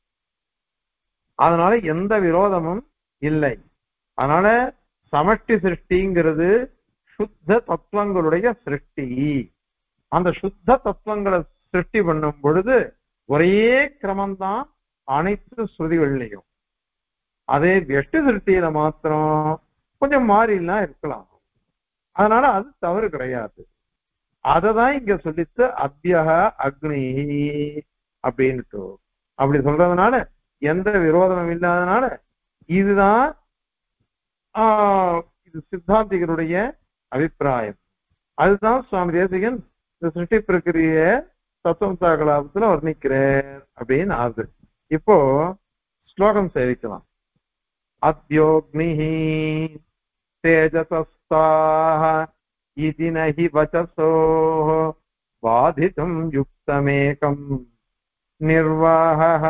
அதனால எந்த விரோதமும் இல்லை. அதனால சமஷ்டி சிருஷ்டிங்கிறது சுத்த தத்துவங்களுடைய சிருஷ்டி. அந்த சுத்த தத்துவங்களை சிருஷ்டி பண்ணும் பொழுது ஒரே கிரமம்தான் அனைத்து ஸ்ருதிகள்லையும். அதே வெட்டு சிருஷ்டியில மாத்திரம் கொஞ்சம் மாறிலாம் இருக்கலாம். அதனால அது தவறு கிடையாது. அததான் இங்க சொல்லித்து அத்தியக அக்னி அப்படின்ட்டு அப்படி சொல்றதுனால எந்த விரோதமும் இல்லாதனால இதுதான் இது சித்தாந்திகளுடைய அபிப்பிராயம். அதுதான் சுவாமி தேசிகன் இந்த சிருஷ்டி பிரக்கிரிய தத்துவம் கலாபத்துல வர்ணிக்கிறார் அப்படின்னு ஆகுது. இப்போ ஸ்லோகம் சேவிக்கலாம். அத்யோக்னி தேஜசஸ்தாஹ இதி நஹி வசசோ பாதிதும் யுக்தமேகம் நிர்வாஹ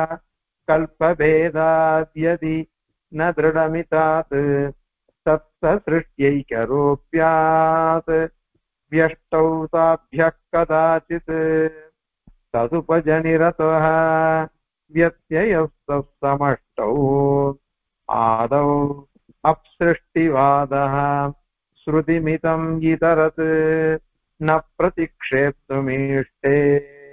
கல்பபேதாத்யதி ந திருடமிதாத் தத்த சிருஷ்ட்யைகரோப்யாத் வியஷ்டௌ தாப்யः கதாசித் ததுபஜனிரதः வியத்யயஸ்தः சமஷ்டௌ ஆதௌ அப்சிருஷ்டிவாதः ஸ்ருதிமிதம் இதரத் ந பிரதிக்ஷேப்துமீஷ்டே.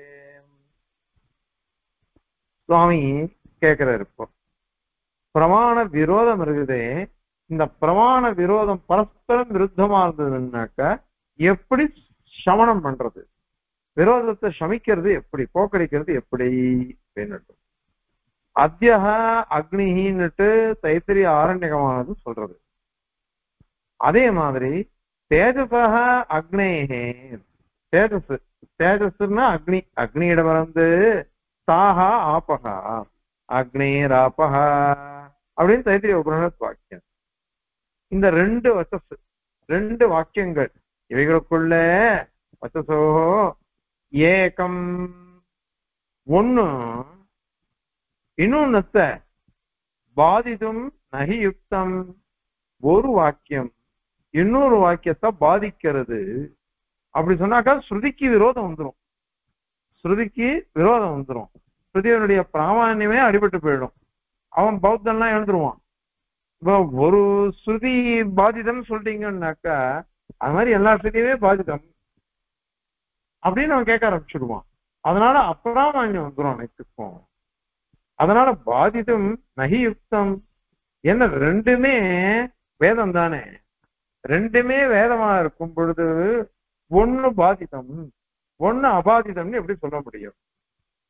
சுவாமி கேட்கிறார், இப்போ பிரமாண விரோதம் இருக்குதே, இந்த பிரமாண விரோதம் பரஸ்பரம் விருத்தமா இருந்ததுன்னாக்க எப்படி சமணம் பண்றது, விரோதத்தை சமிக்கிறது எப்படி, போக்கடிக்கிறது எப்படி அப்படின்னு அத்தியக அக்னின்னுட்டு தைத்திரிய ஆரண்யகமானது சொல்றது. அதே மாதிரி தேஜசக அக்னேகே, தேஜஸ் தேஜஸ்னா அக்னி, அக்னியிடம் தாஹா ஆபகா அக்னேராபகா அப்படின்னு தைத்திரிய உபனிஷத் வாக்கியம். இந்த ரெண்டு வச்சஸ், ரெண்டு வாக்கியங்கள், இவைகளுக்குள்ள வச்சசோ ஏகம் ஒண்ணு இன்னொன்னத்த பாதிதும் நகி யுக்தம், ஒரு வாக்கியம் இன்னொரு வாக்கியத்தை பாதிக்கிறது. அப்படி சொன்னாக்கா ஸ்ருதிக்கு விரோதம் வந்துடும், ஸ்ருதிக்கு விரோதம் வந்துடும். ஸ்ருதியனுடைய பிராமான்யமே அடிபட்டு போயிடும். அவன் பௌத்தன்லாம் எழுந்துருவான். இப்போ ஒரு ஸ்ருதி பாதிதம் சொல்லிட்டீங்கன்னாக்கா அது மாதிரி எல்லா ஸ்ருதியுமே பாதிதம் அப்படின்னு அவன் கேட்க ஆரம்பிச்சுடுவான். அதனால அப்பிராமான்யம் வந்துடும் அனைத்துக்கும். அதனால பாதிதம் நகி யுக்தம் என்ன, ரெண்டுமே வேதம் தானே, ரெண்டுமே வேதமா இருக்கும் பொழுது ஒண்ணு பாதிதம் ஒண்ணு அபாதிதம்னு எப்படி சொல்ல முடியும்?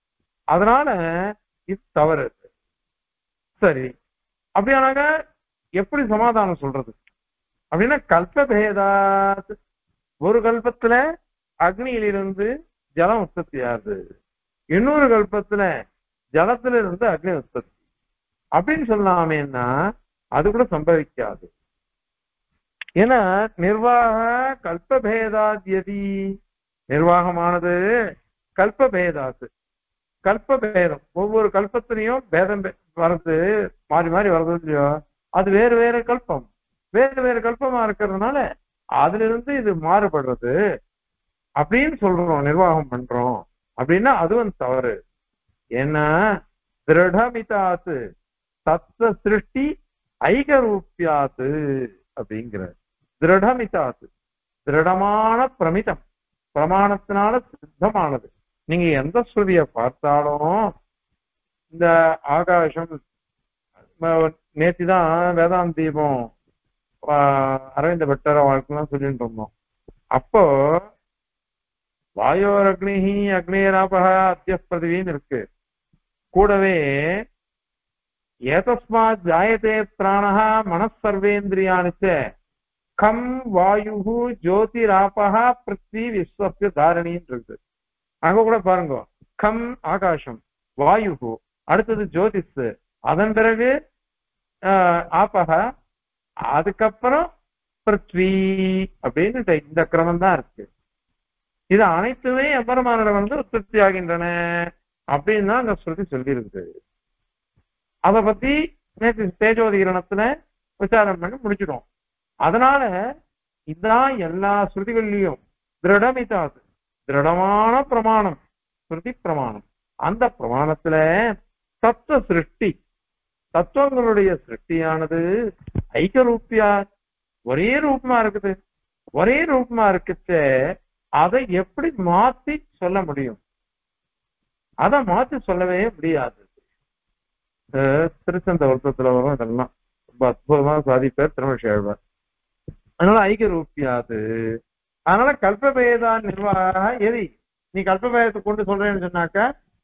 அதனால இது தவறு. சரி, அப்படியானாக்க எப்படி சமாதானம் சொல்றது அப்படின்னா, கல்பபேதாத், ஒரு கல்பத்துல அக்னியிலிருந்து ஜலம் உற்பத்தி ஆகுது, இன்னொரு கல்பத்துல ஜலத்துல இருந்து அக்னி உற்பத்தி அப்படின்னு சொல்லாமேன்னா அது கூட சம்பவிக்காது. ஏன்னா நிர்வாக கல்பபேதாத்யதி, நிர்வாகமானது கல்பபேதாத்து, கல்பபேதம், ஒவ்வொரு கல்பத்திலையும் பேதம் வர்றது, மாறி மாறி வர்றது இல்லையோ, அது வேறு வேறு கல்பம், வேறு வேறு கல்பமா இருக்கிறதுனால அதுல இருந்து இது மாறுபடுறது அப்படின்னு சொல்றோம், நிர்வாகம் பண்றோம் அப்படின்னா அதுவும் தவறு. ஏன்னா திருடமிதாத்து தத்துவ சிருஷ்டி ஐகரூப்பியாத்து அப்படிங்கிற, திருடமிதாத்து திருடமான பிரமிதம், பிரமாணத்தினால சித்தமானது. நீங்க எந்த ஸ்ருதியை பார்த்தாலும் இந்த ஆகாசம், நேத்திதான் வேதாந்த தீபம் அரவிந்த பட்டர வாழ்க்கைலாம் சொல்லிட்டு இருந்தோம். அப்போ வாயோர் அக்னிஹி அக்னிராபக அத்திய பிரதிவின்னு இருக்கு, கூடவே ஏதஸ்மாத் ஜாயதே பிராணஹ மனசர்வேந்திரியானிச்ச கம் வாயு ஜோதிராபக பிருத்வி விஸ்வஸ்ய தாரணின்னு இருக்கு. அங்க கூட பாருங்க, கம் ஆகாசம், வாயு, அடுத்தது ஜோதிஷ், அதன் பிறகு ஆபக, அதுக்கப்புறம் பிருத்வி அப்படின்னு இந்த கிரமம் தான் இருக்கு. இது அனைத்துமே எம்பெருமானிடம் உற்பத்தி ஆகின்றன அப்படின்னு தான் அந்த ஸ்ருதி சொல்லி இருக்குது. அதை பத்தி நேற்று தேஜோதிகரணத்துல விசாரம் பண்ணி முடிச்சிடும். அதனால இதுதான் எல்லா ஸ்ருதிகள்லயும் திருடமிதாது, திருடமான பிரமாணம், ஸ்ருதி பிரமாணம். அந்த பிரமாணத்துல தத்துவ சிருஷ்டி, தத்துவங்களுடைய சிருஷ்டியானது ஐக்கியரூப்பியா ஒரே ரூபமா இருக்குது. ஒரே ரூபமா இருக்குச்ச அதை எப்படி மாத்தி சொல்ல முடியும்? அதை மாத்தி சொல்லவே முடியாது. திருச்சந்த வருத்தத்துல வரும், இதெல்லாம் ரொம்ப அற்புதமா சாதிப்பார் திருமணேழ்வார். அதனால ஐக்கிய ரூபியாது. அதனால கல்பபேதா நிர்வாக எதி, நீ கல்பபேதத்தை கொண்டு சொல்றேன்னு சொன்னாக்கா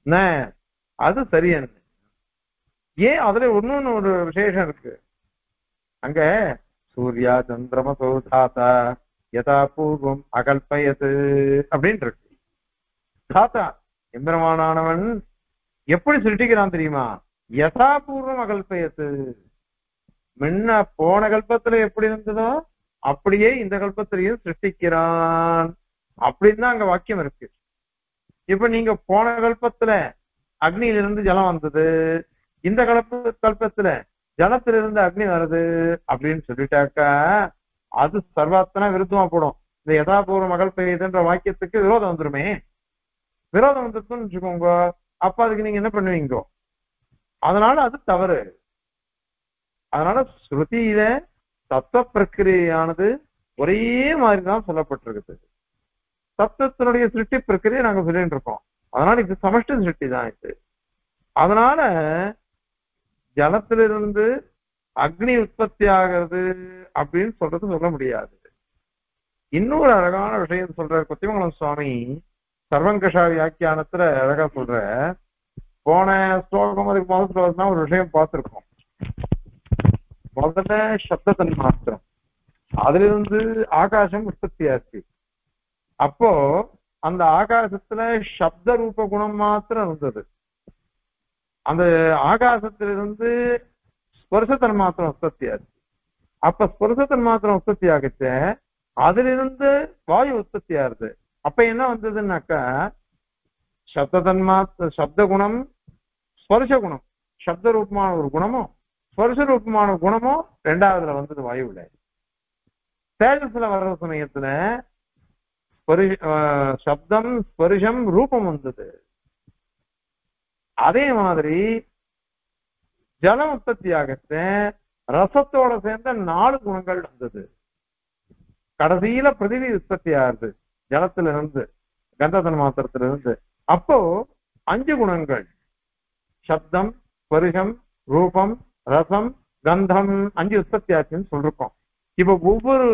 அது சரியான. ஏன் அதுல ஒன்னொன்னு ஒரு விசேஷம் இருக்கு. அங்க சூர்யா சந்திரம சௌதாத்தா யதா பூர்வம் அகல்பயது அப்படின்னு இருக்கு. தாத்தா எம்பெருமானானவன் எப்படி சிருஷ்டிக்கிறான் தெரியுமா? யதா பூர்வம் அகல்பயத்து, முன்ன போன கல்பத்துல எப்படி இருந்ததோ அப்படியே இந்த கல்பத்திலையும் சிருஷ்டிக்கிறான் அப்படின்னு தான் அங்க வாக்கியம் இருக்கு. இப்ப நீங்க போன கல்பத்துல அக்னியிலிருந்து ஜலம் வந்தது, இந்த கல்பத்துல ஜலத்திலிருந்து அக்னி வருது அப்படின்னு சொல்லிட்டாக்கா அது சர்வாத்தனா விருத்தமா போடும். இந்த யதாபூர்வ மகள் பெய்யுதுன்ற வாக்கியத்துக்கு விரோதம் வந்துருமே. விரோதம் வந்துருக்குன்னு வச்சுக்கோங்க, அப்ப அதுக்கு நீங்க என்ன பண்ணுவீங்க? அதனால அது தவறு. அதனால ஸ்ருதியில தத்துவ பிரக்கிரியானது ஒரே மாதிரிதான் சொல்லப்பட்டிருக்குது. தத்துவத்தினுடைய சிருஷ்டி பிரக்கிரியை நாங்க சொல்லிட்டு இருக்கோம். அதனால இது சமஷ்டி சிருஷ்டி தான் இது. அதனால ஜலத்திலிருந்து அக்னி உற்பத்தி ஆகிறது அப்படின்னு சொல்றது சொல்ல முடியாது. இன்னொரு அழகான விஷயம் சொல்ற கொத்திமங்கலம் சுவாமி சர்வங்கஷா வியாக்கியானத்துல அழகா சொல்ற. போன ஸ்லோகம் அதுக்கு முதல் ஸ்லோகம் ஒரு விஷயம் பார்த்திருக்கோம். முதல்ல சப்தத்தன் மாத்திரம், அதிலிருந்து ஆகாசம் உற்பத்தி ஆச்சு. அப்போ அந்த ஆகாசத்துல சப்த ரூப குணம் மாத்திரம் இருந்தது. அந்த ஆகாசத்திலிருந்து ஸ்பர்சத்தன் மாத்திரம் உற்பத்தி ஆச்சு. அப்ப ஸ்பர்சத்தன் மாத்திரம் உற்பத்தி ஆகிச்ச அதிலிருந்து வாயு உற்பத்தி ஆகுது. அப்ப என்ன வந்ததுன்னாக்கா சப்த குணம் ஸ்பர்ஷ குணம், சப்த ரூபமான ஒரு குணமும் ஸ்பர்ஷ ரூபமான குணமும் ரெண்டாவதுல வந்தது வாயுல. தேஜஸ்ல வர்ற சமயத்துல சப்தம் ஸ்பர்ஷம் ரூபம் வந்தது. அதே மாதிரி ஜலம் உற்பத்தி ஆகத்த ரசத்தோட சேர்ந்த 4 குணங்கள் வந்தது. கடைசியில பிருத்திவி உற்பத்தி ஆகுது ஜலத்துல இருந்து, கந்ததன் மாத்திரத்துல இருந்து. அப்போ 5 குணங்கள், சப்தம் ஸ்பர்ஷம் ரூபம் ரசம் கந்தம் 5 உற்பத்தி ஆச்சுன்னு சொல்லிருக்கோம். இப்ப ஒவ்வொரு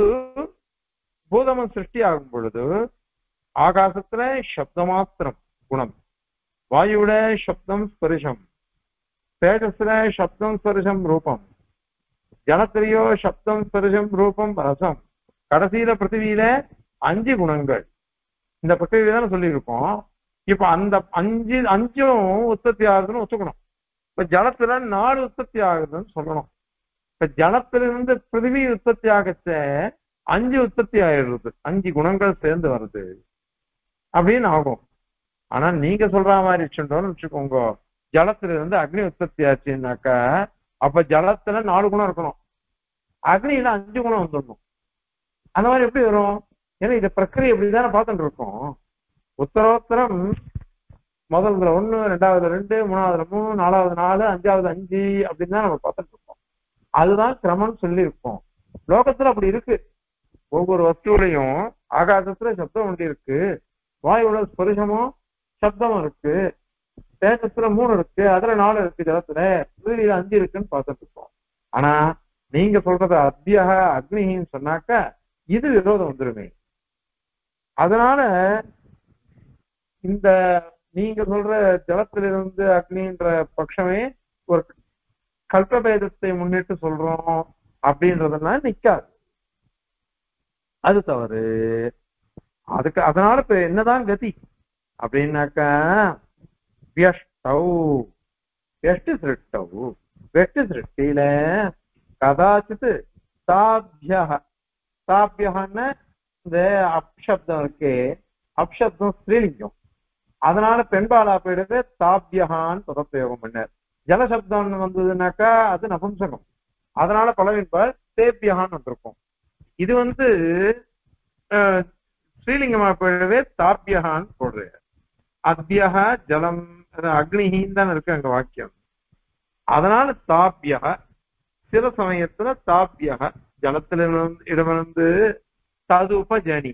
பூதமும் சிருஷ்டி ஆகும் பொழுது ஆகாசத்துல சப்த மாத்திரம் குணம், வாயுவிட சப்தம் ஸ்பரிசம், தேஜஸ்ல சப்தம் ஸ்பரிசம் ரூபம், ஜலத்திலேயோ சப்தம் ஸ்பரிசம் ரூபம் ரசம், கடைசியில பிருத்திவியில 5 குணங்கள். இந்த பிருத்திவி தானே சொல்லியிருக்கோம். இப்ப அந்த அஞ்சும் உற்பத்தி ஆகுதுன்னு ஒத்துக்கணும். இப்ப ஜலத்துல 4 உற்பத்தி ஆகுதுன்னு சொல்லணும். இப்ப ஜலத்திலிருந்து பிருத்திவி உற்பத்தி ஆகச்ச 5 உற்பத்தி ஆயிடுறது, 5 குணங்கள் சேர்ந்து வருது அப்படின்னு ஆகும். ஆனா நீங்க சொல்ற மாதிரி வச்சுக்கோங்க, ஜலத்துல இருந்து அக்னி உற்பத்தி ஆச்சுன்னாக்கா அப்ப ஜலத்துல 4 குணம் இருக்கணும், அக்னியில 5 குணம் வந்துடணும். அந்த மாதிரி எப்படி வரும்? ஏன்னா இந்த பிரக்கிரியை எப்படிதானே பார்த்துட்டு இருக்கோம். உத்தரோத்தரம் முதல்ல 1, 2வது 2, 3வது 3, 4வது 4, 5வது 5 அப்படின்னு தான் நம்ம பார்த்துட்டு இருக்கோம். அதுதான் கிரமம் சொல்லி இருக்கோம். லோகத்துல அப்படி இருக்கு. ஒவ்வொரு வஸ்துவிலையும் ஆகாசத்துல சப்தம் ஒன்று இருக்கு, வாயுல ஸ்பரிசமும் சப்தமும் இருக்கு, தேசத்துல 3 இருக்கு, அதுல 4 இருக்கு, ஜலத்துல பூமியில 5 இருக்குன்னு பார்த்துட்டு இருக்கோம். ஆனா நீங்க சொல்றது அத்தியக அக்னின்னு சொன்னாக்க இது விரோதம் வந்துருமே. அதனால இந்த நீங்க சொல்ற ஜலத்திலிருந்து அக்னின்ற பட்சமே ஒரு கல்பபேதத்தை முன்னிட்டு சொல்றோம் அப்படின்றதெல்லாம் நிக்காது, அது தவறு. அதனால இப்ப என்னதான் கதி அப்படின்னாக்கா வெஷ்டி சிருஷ்டியில கதாச்சித்து தாபியகன்னு இந்த அப்சப்தம் இருக்கு, அப்சப்தம் ஸ்ரீலிங்கம், அதனால பெண்பாலா போயிடுது தாபியகான்னு பதப்பிரயோகம் பண்ணார். ஜலசப்தம் வந்ததுனாக்கா அது நபும்சகம், அதனால பலவின்பால் தேபியகான்னு வந்திருக்கும். இது ஸ்ரீலிங்கமா போயிடவே தாபியகான்னு போடுறாரு. அத்தியகா ஜலம் அக்னிஹின்னு தான் இருக்கு அங்க வாக்கியம். அதனால தாபியக சில சமயத்துல தாபியக ஜலத்துல இடமிருந்து தது உபஜனி,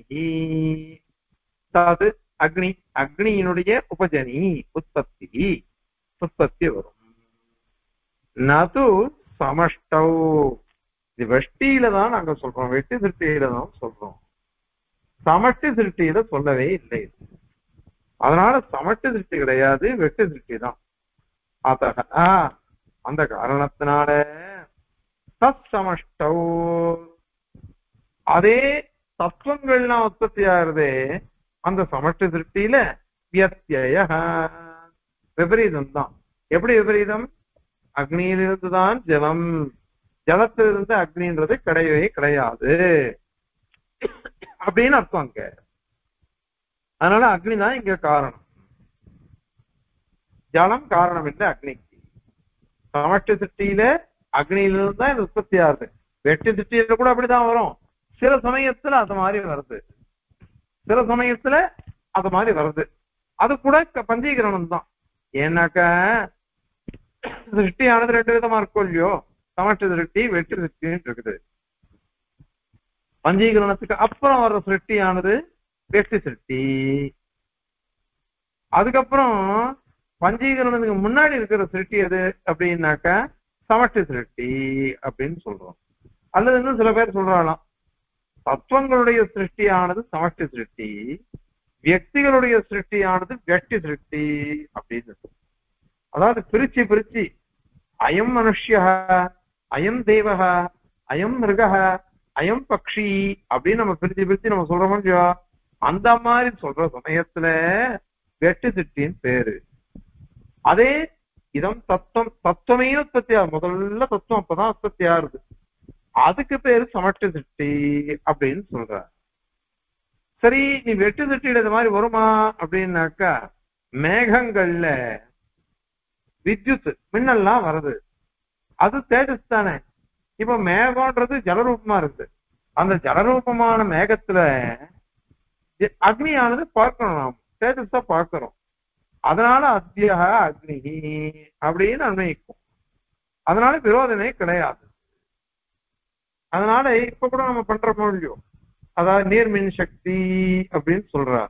தது அக்னி அக்னியினுடைய உபஜனி உற்பத்தி வரும். நது சமஷ்டௌ, இது வெஷ்டியில தான் நாங்க சொல்றோம், வெட்டி சிருஷ்டியில தான் சொல்றோம், சமஷ்டி சிருஷ்டியில சொல்லவே இல்லை. அதனால சமஷ்டி சிருஷ்டி கிடையாது, வெட்டி சிருஷ்டி தான். அந்த காரணத்தினால தத் சமஷ்டௌ, அதே தத்துவங்கள்லாம் உற்பத்தி ஆகுறதே அந்த சமஷ்டி சிருஷ்டியில வியத்யய விபரீதம் தான். எப்படி விபரீதம்? அக்னியிலிருந்து தான் ஜலம், ஜலத்திலிருந்து அக்னின்றது கிடையவே கிடையாது அப்படின்னு அர்த்தம் அங்க. அதனால அக்னி தான் இங்க காரணம், ஜலம் காரணம் இல்லை அக்னிக்கு. சமஷ்டி சிருஷ்டியில அக்னியிலிருந்து தான் இது உற்பத்தி ஆகுது. வெட்டி சிருஷ்டியில கூட அப்படிதான் வரும், சில சமயத்துல அது மாதிரி வருது, சில சமயத்துல அது மாதிரி வருது. அது கூட பஞ்சீகரணம் தான். ஏன்னாக்க சிருஷ்டியானது 2 விதமா இருக்கும் இல்லையோ, சமஷ்டி சிருஷ்டி வெற்றி சிருஷ்டின்னு இருக்குது. பஞ்சீகரணத்துக்கு அப்புறம் வர்ற சிருஷ்டியானது வெற்றி சிருஷ்டி, அதுக்கப்புறம் பஞ்சீகரணத்துக்கு முன்னாடி இருக்கிற சிருஷ்டி எது அப்படின்னாக்க சமஷ்டி சிருஷ்டி அப்படின்னு சொல்றோம். அல்லது இன்னும் சில பேர் சொல்றாங்களாம், தத்துவங்களுடைய சிருஷ்டியானது சமஷ்டி சிருஷ்டி, வியக்திகளுடைய சிருஷ்டியானது வெட்டி சிருஷ்டி அப்படின்னு. அதாவது பிரிச்சு அயம் மனுஷ்யா, அயம் தேவக, அயம் மிருக, அயம் பக்ஷி அப்படின்னு நம்ம பிரிச்சு நம்ம சொல்றோம் இல்லையா, அந்த மாதிரி சொல்ற சமயத்துல வெட்டி சிருஷ்டின்னு பேரு. அதே இதம் தத்துவமே உற்பத்தி ஆகுது, முதல்ல தத்துவம் அப்பதான் உற்பத்தி ஆகுது, அதுக்கு பேரு சமஷ்டி சிருஷ்டி அப்படின்னு சொல்ற. சரி, நீ வெட்டு சிருஷ்டியில இது மாதிரி வருமா அப்படின்னாக்கா, மேகங்கள்ல வித்யுத் மின்னல்லாம் வருது, அது தேஜஸ் தானே. இப்ப மேகம்ன்றது ஜலரூபமா இருக்குது, அந்த ஜலரூபமான மேகத்துல அக்னியானது பார்க்கணும், நாம் தேஜஸா பார்க்கிறோம். அதனால அத்தியக அக்னி அப்படின்னு அன்வயிக்கும். அதனால விரோதமே கிடையாது. அதனால இப்ப கூட நம்ம பண்றோமோ இல்லையோ, அதாவது நீர்மின் சக்தி அப்படின்னு சொல்றார்.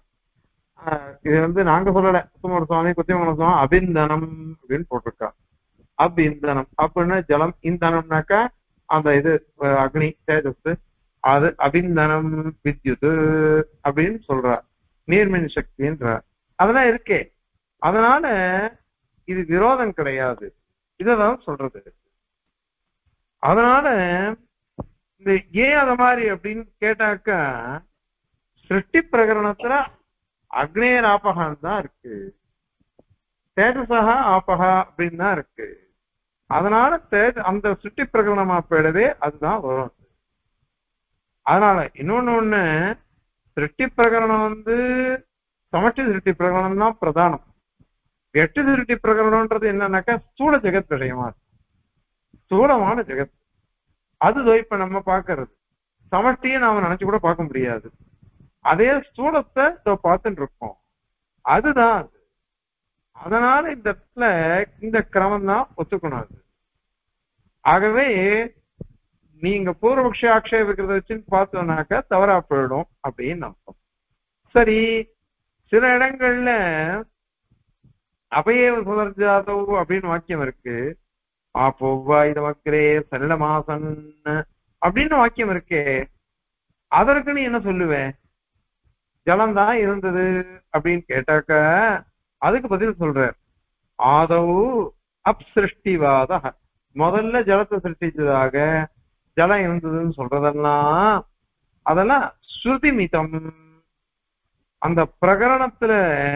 இது நாங்க சொல்லல, குத்துமர சுவாமி குத்திமங்கல சுவாமி அபிந்தனம் அப்படின்னு போட்டிருக்கா. அபிந்தனம் அப்படின்னா ஜலம், இந்தனம்னாக்கா அந்த இது அக்னி தேஜஸ், அது அபிந்தனம் வித்யுத் அப்படின்னு சொல்றார், நீர்மின் சக்தின்றார். அதெல்லாம் இருக்கே. அதனால இது விரோதம் கிடையாது, இததான் சொல்றது. அதனால இந்த ஏன் அத மாதிரி அப்படின்னு கேட்டாக்கா, சிருஷ்டி பிரகரணத்துல அக்னேயர் ஆபகான் தான் இருக்கு, தேஜசா ஆபகா அப்படின்னு தான் இருக்கு. அதனால அந்த சிருஷ்டி பிரகரணமா போயிடவே அதுதான் வரும். அதனால இன்னொன்னு சிருஷ்டி பிரகரணம் சமஷ்டி சிருஷ்டி பிரகரணம் தான் பிரதானம். எட்டு சிருஷ்டி பிரகரணம்ன்றது என்னன்னாக்கா ஸ்தூல ஜெகத் விஷயமா இருக்கு, ஸ்தூலமான ஜெகத். அதுதான் இப்ப நம்ம பாக்குறது. சமஷ்டியை நாம நினைச்சு கூட பார்க்க முடியாது, அதே ஸ்தூலத்தை பார்த்துட்டு இருக்கோம், அதுதான் அது. அதனால இந்த இடத்துல இந்த கிரமம் தான் ஒத்துக்கணும் அது. ஆகவே நீங்க பூர்வபக்ஷ ஆக்ஷேபிக்கிறத வச்சு பார்த்தோம்னாக்கா தவறா போயிடும் அப்படின்னு அர்த்தம். சரி, சில இடங்கள்ல அபயேவ சுதர்ஜாதவ் அப்படின்னு வாக்கியம் இருக்கு, ஆப்போவா இதமக்கரே சரள மாசன் அப்படின்னு வாக்கியம் இருக்கே, அதற்கு நீ என்ன சொல்லுவேன்? ஜலம்தான் இருந்தது அப்படின்னு கேட்டாக்க அதுக்கு பதில் சொல்ற, ஆதவு அப்சிருஷ்டிவாத, முதல்ல ஜலத்தை சிருஷ்டிச்சதாக ஜலம் இருந்ததுன்னு சொல்றதெல்லாம் அதெல்லாம் ஸ்ருதிமிதம். அந்த பிரகரணத்துல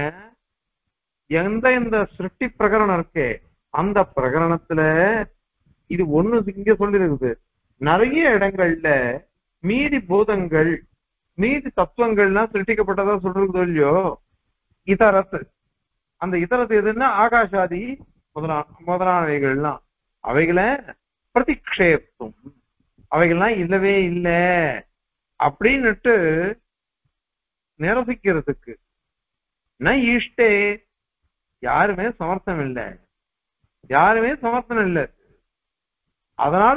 எந்த சிருஷ்டி பிரகரணம் இருக்கே அந்த பிரகரணத்துல இது ஒண்ணு இங்க சொல்லிருக்குது. நிறைய இடங்கள்ல மீதி பூதங்கள் மீதி தத்துவங்கள்லாம் சிருஷ்டிக்கப்பட்டதா சொல்றது இல்லையோ, இதரத்து. அந்த இதரத்து எதுன்னா ஆகாஷாதி முதலானவைகள்லாம், அவைகளை பிரதிக்ஷேப்தும், அவைகள்லாம் இல்லவே இல்லை அப்படின்னுட்டு நிரசிக்கிறதுக்கு ந ஈஷ்டே யாருமே சமர்த்தம் இல்லை, யாருமே சமர்த்தனம் இல்லை. அதனால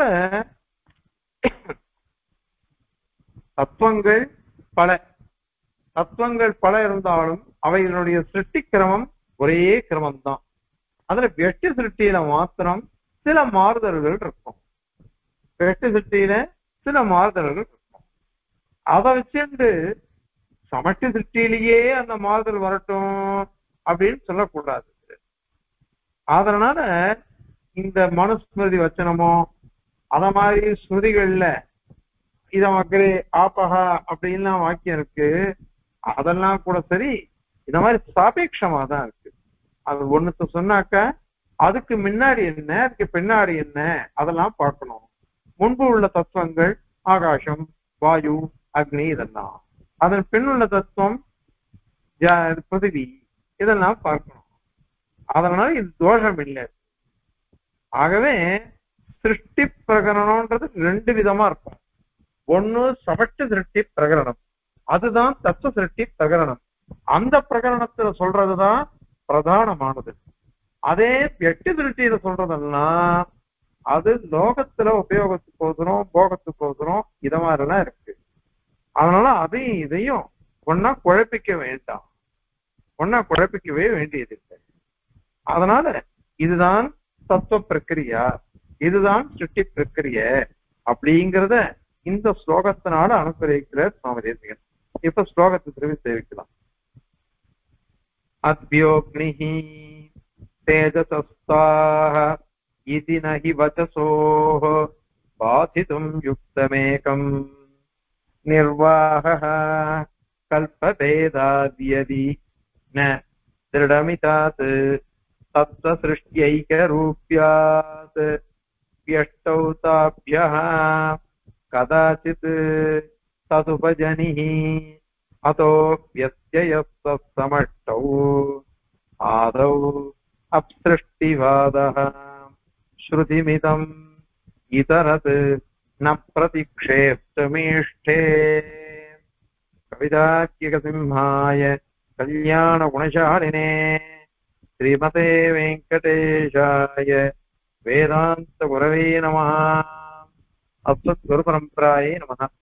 தத்துவங்கள் பல இருந்தாலும் அவைகளுடைய சிருஷ்டி கிரமம் ஒரே கிரமம் தான். அதுல வெட்டு சிருஷ்டியில மாத்திரம் சில மாறுதல்கள் இருக்கும், வெட்டு சிருஷ்டியில சில மாறுதல்கள் இருக்கும். அதை வச்சுட்டு சமஷ்டி சிருஷ்டியிலேயே அந்த மாறுதல் வரட்டும் அப்படின்னு சொல்லக்கூடாது. அதனால இந்த மனுஸ்மிருதி வச்சனமோ அத மாதிரி ஸ்மிருதிகள்ல இத மக்களே ஆப்பகா அப்படின்லாம் வாக்கியம் இருக்கு, அதெல்லாம் கூட சரி இந்த மாதிரி சாபேட்சமா தான் இருக்கு. அது ஒண்ணுத்த சொன்னாக்க அதுக்கு முன்னாடி என்ன அதுக்கு பின்னாடி என்ன அதெல்லாம் பார்க்கணும். முன்பு உள்ள தத்துவங்கள் ஆகாசம் வாயு அக்னி இதெல்லாம், அதன் பின் உள்ள தத்துவம் பிருத்திவி இதெல்லாம் பார்க்கணும். அதனால இது தோஷம் இல்லை. ஆகவே சிருஷ்டி பிரகரணம்ன்றது ரெண்டு விதமா இருக்கும். ஒண்ணு சமஷ்டி சிருஷ்டி பிரகரணம், அதுதான் தத்துவ சிருஷ்டி பிரகரணம். அந்த பிரகரணத்துல சொல்றதுதான் பிரதானமானது. அதே எட்டு சிருஷ்டியில சொல்றதெல்லாம் அது லோகத்துல உபயோகத்துக்கு போதுரும் போகத்துக்கு போதுரும் இத மாதிரிலாம் இருக்கு. அதனால அதையும் இதையும் ஒன்னா குழப்பிக்க வேண்டாம், ஒன்னா குழப்பிக்கவே வேண்டியது இல்லை. அதனால இதுதான் தத்துவ பிரக்கிரியா, இதுதான் சிருஷ்டி பிரக்கிரிய அப்படிங்கிறத இந்த ஸ்லோகத்தினால அனுசரிக்கிற சுவாமி தேசிகன். இப்ப ஸ்லோகத்தை திரும்பி சேவிக்கலாம். அத்யோக்னிஹி தேஜசஸ்தாஹ இதி நஹி வசசோஹ பாதிதும் யுக்தமேகம் நிர்வாஹஹ கல்பபேதாத்யதி ந திருடமிதாத் தத்வ சிருஷ்ட்யைக ரூப்யாத் வியஷ்டௌ தாப்யஹ கதாசித் ததுபஜனிஹி அதோ வியத்யயஸ்த சமஷ்டௌ ஆதௌ அப்சிருஷ்டிவாதः ஸ்ருதிமிதம் இதரத் ந பிரதிக்ஷேப்துமீஷ்டே. கவிதார்க்கிகசிம்ஹாய கல்யாண குணசாலினே ஸ்ரீமதே வெங்கடேஷாய வேதாந்த குரவே நமः. அஸ்மத்குரு பரம்பராயே நமः.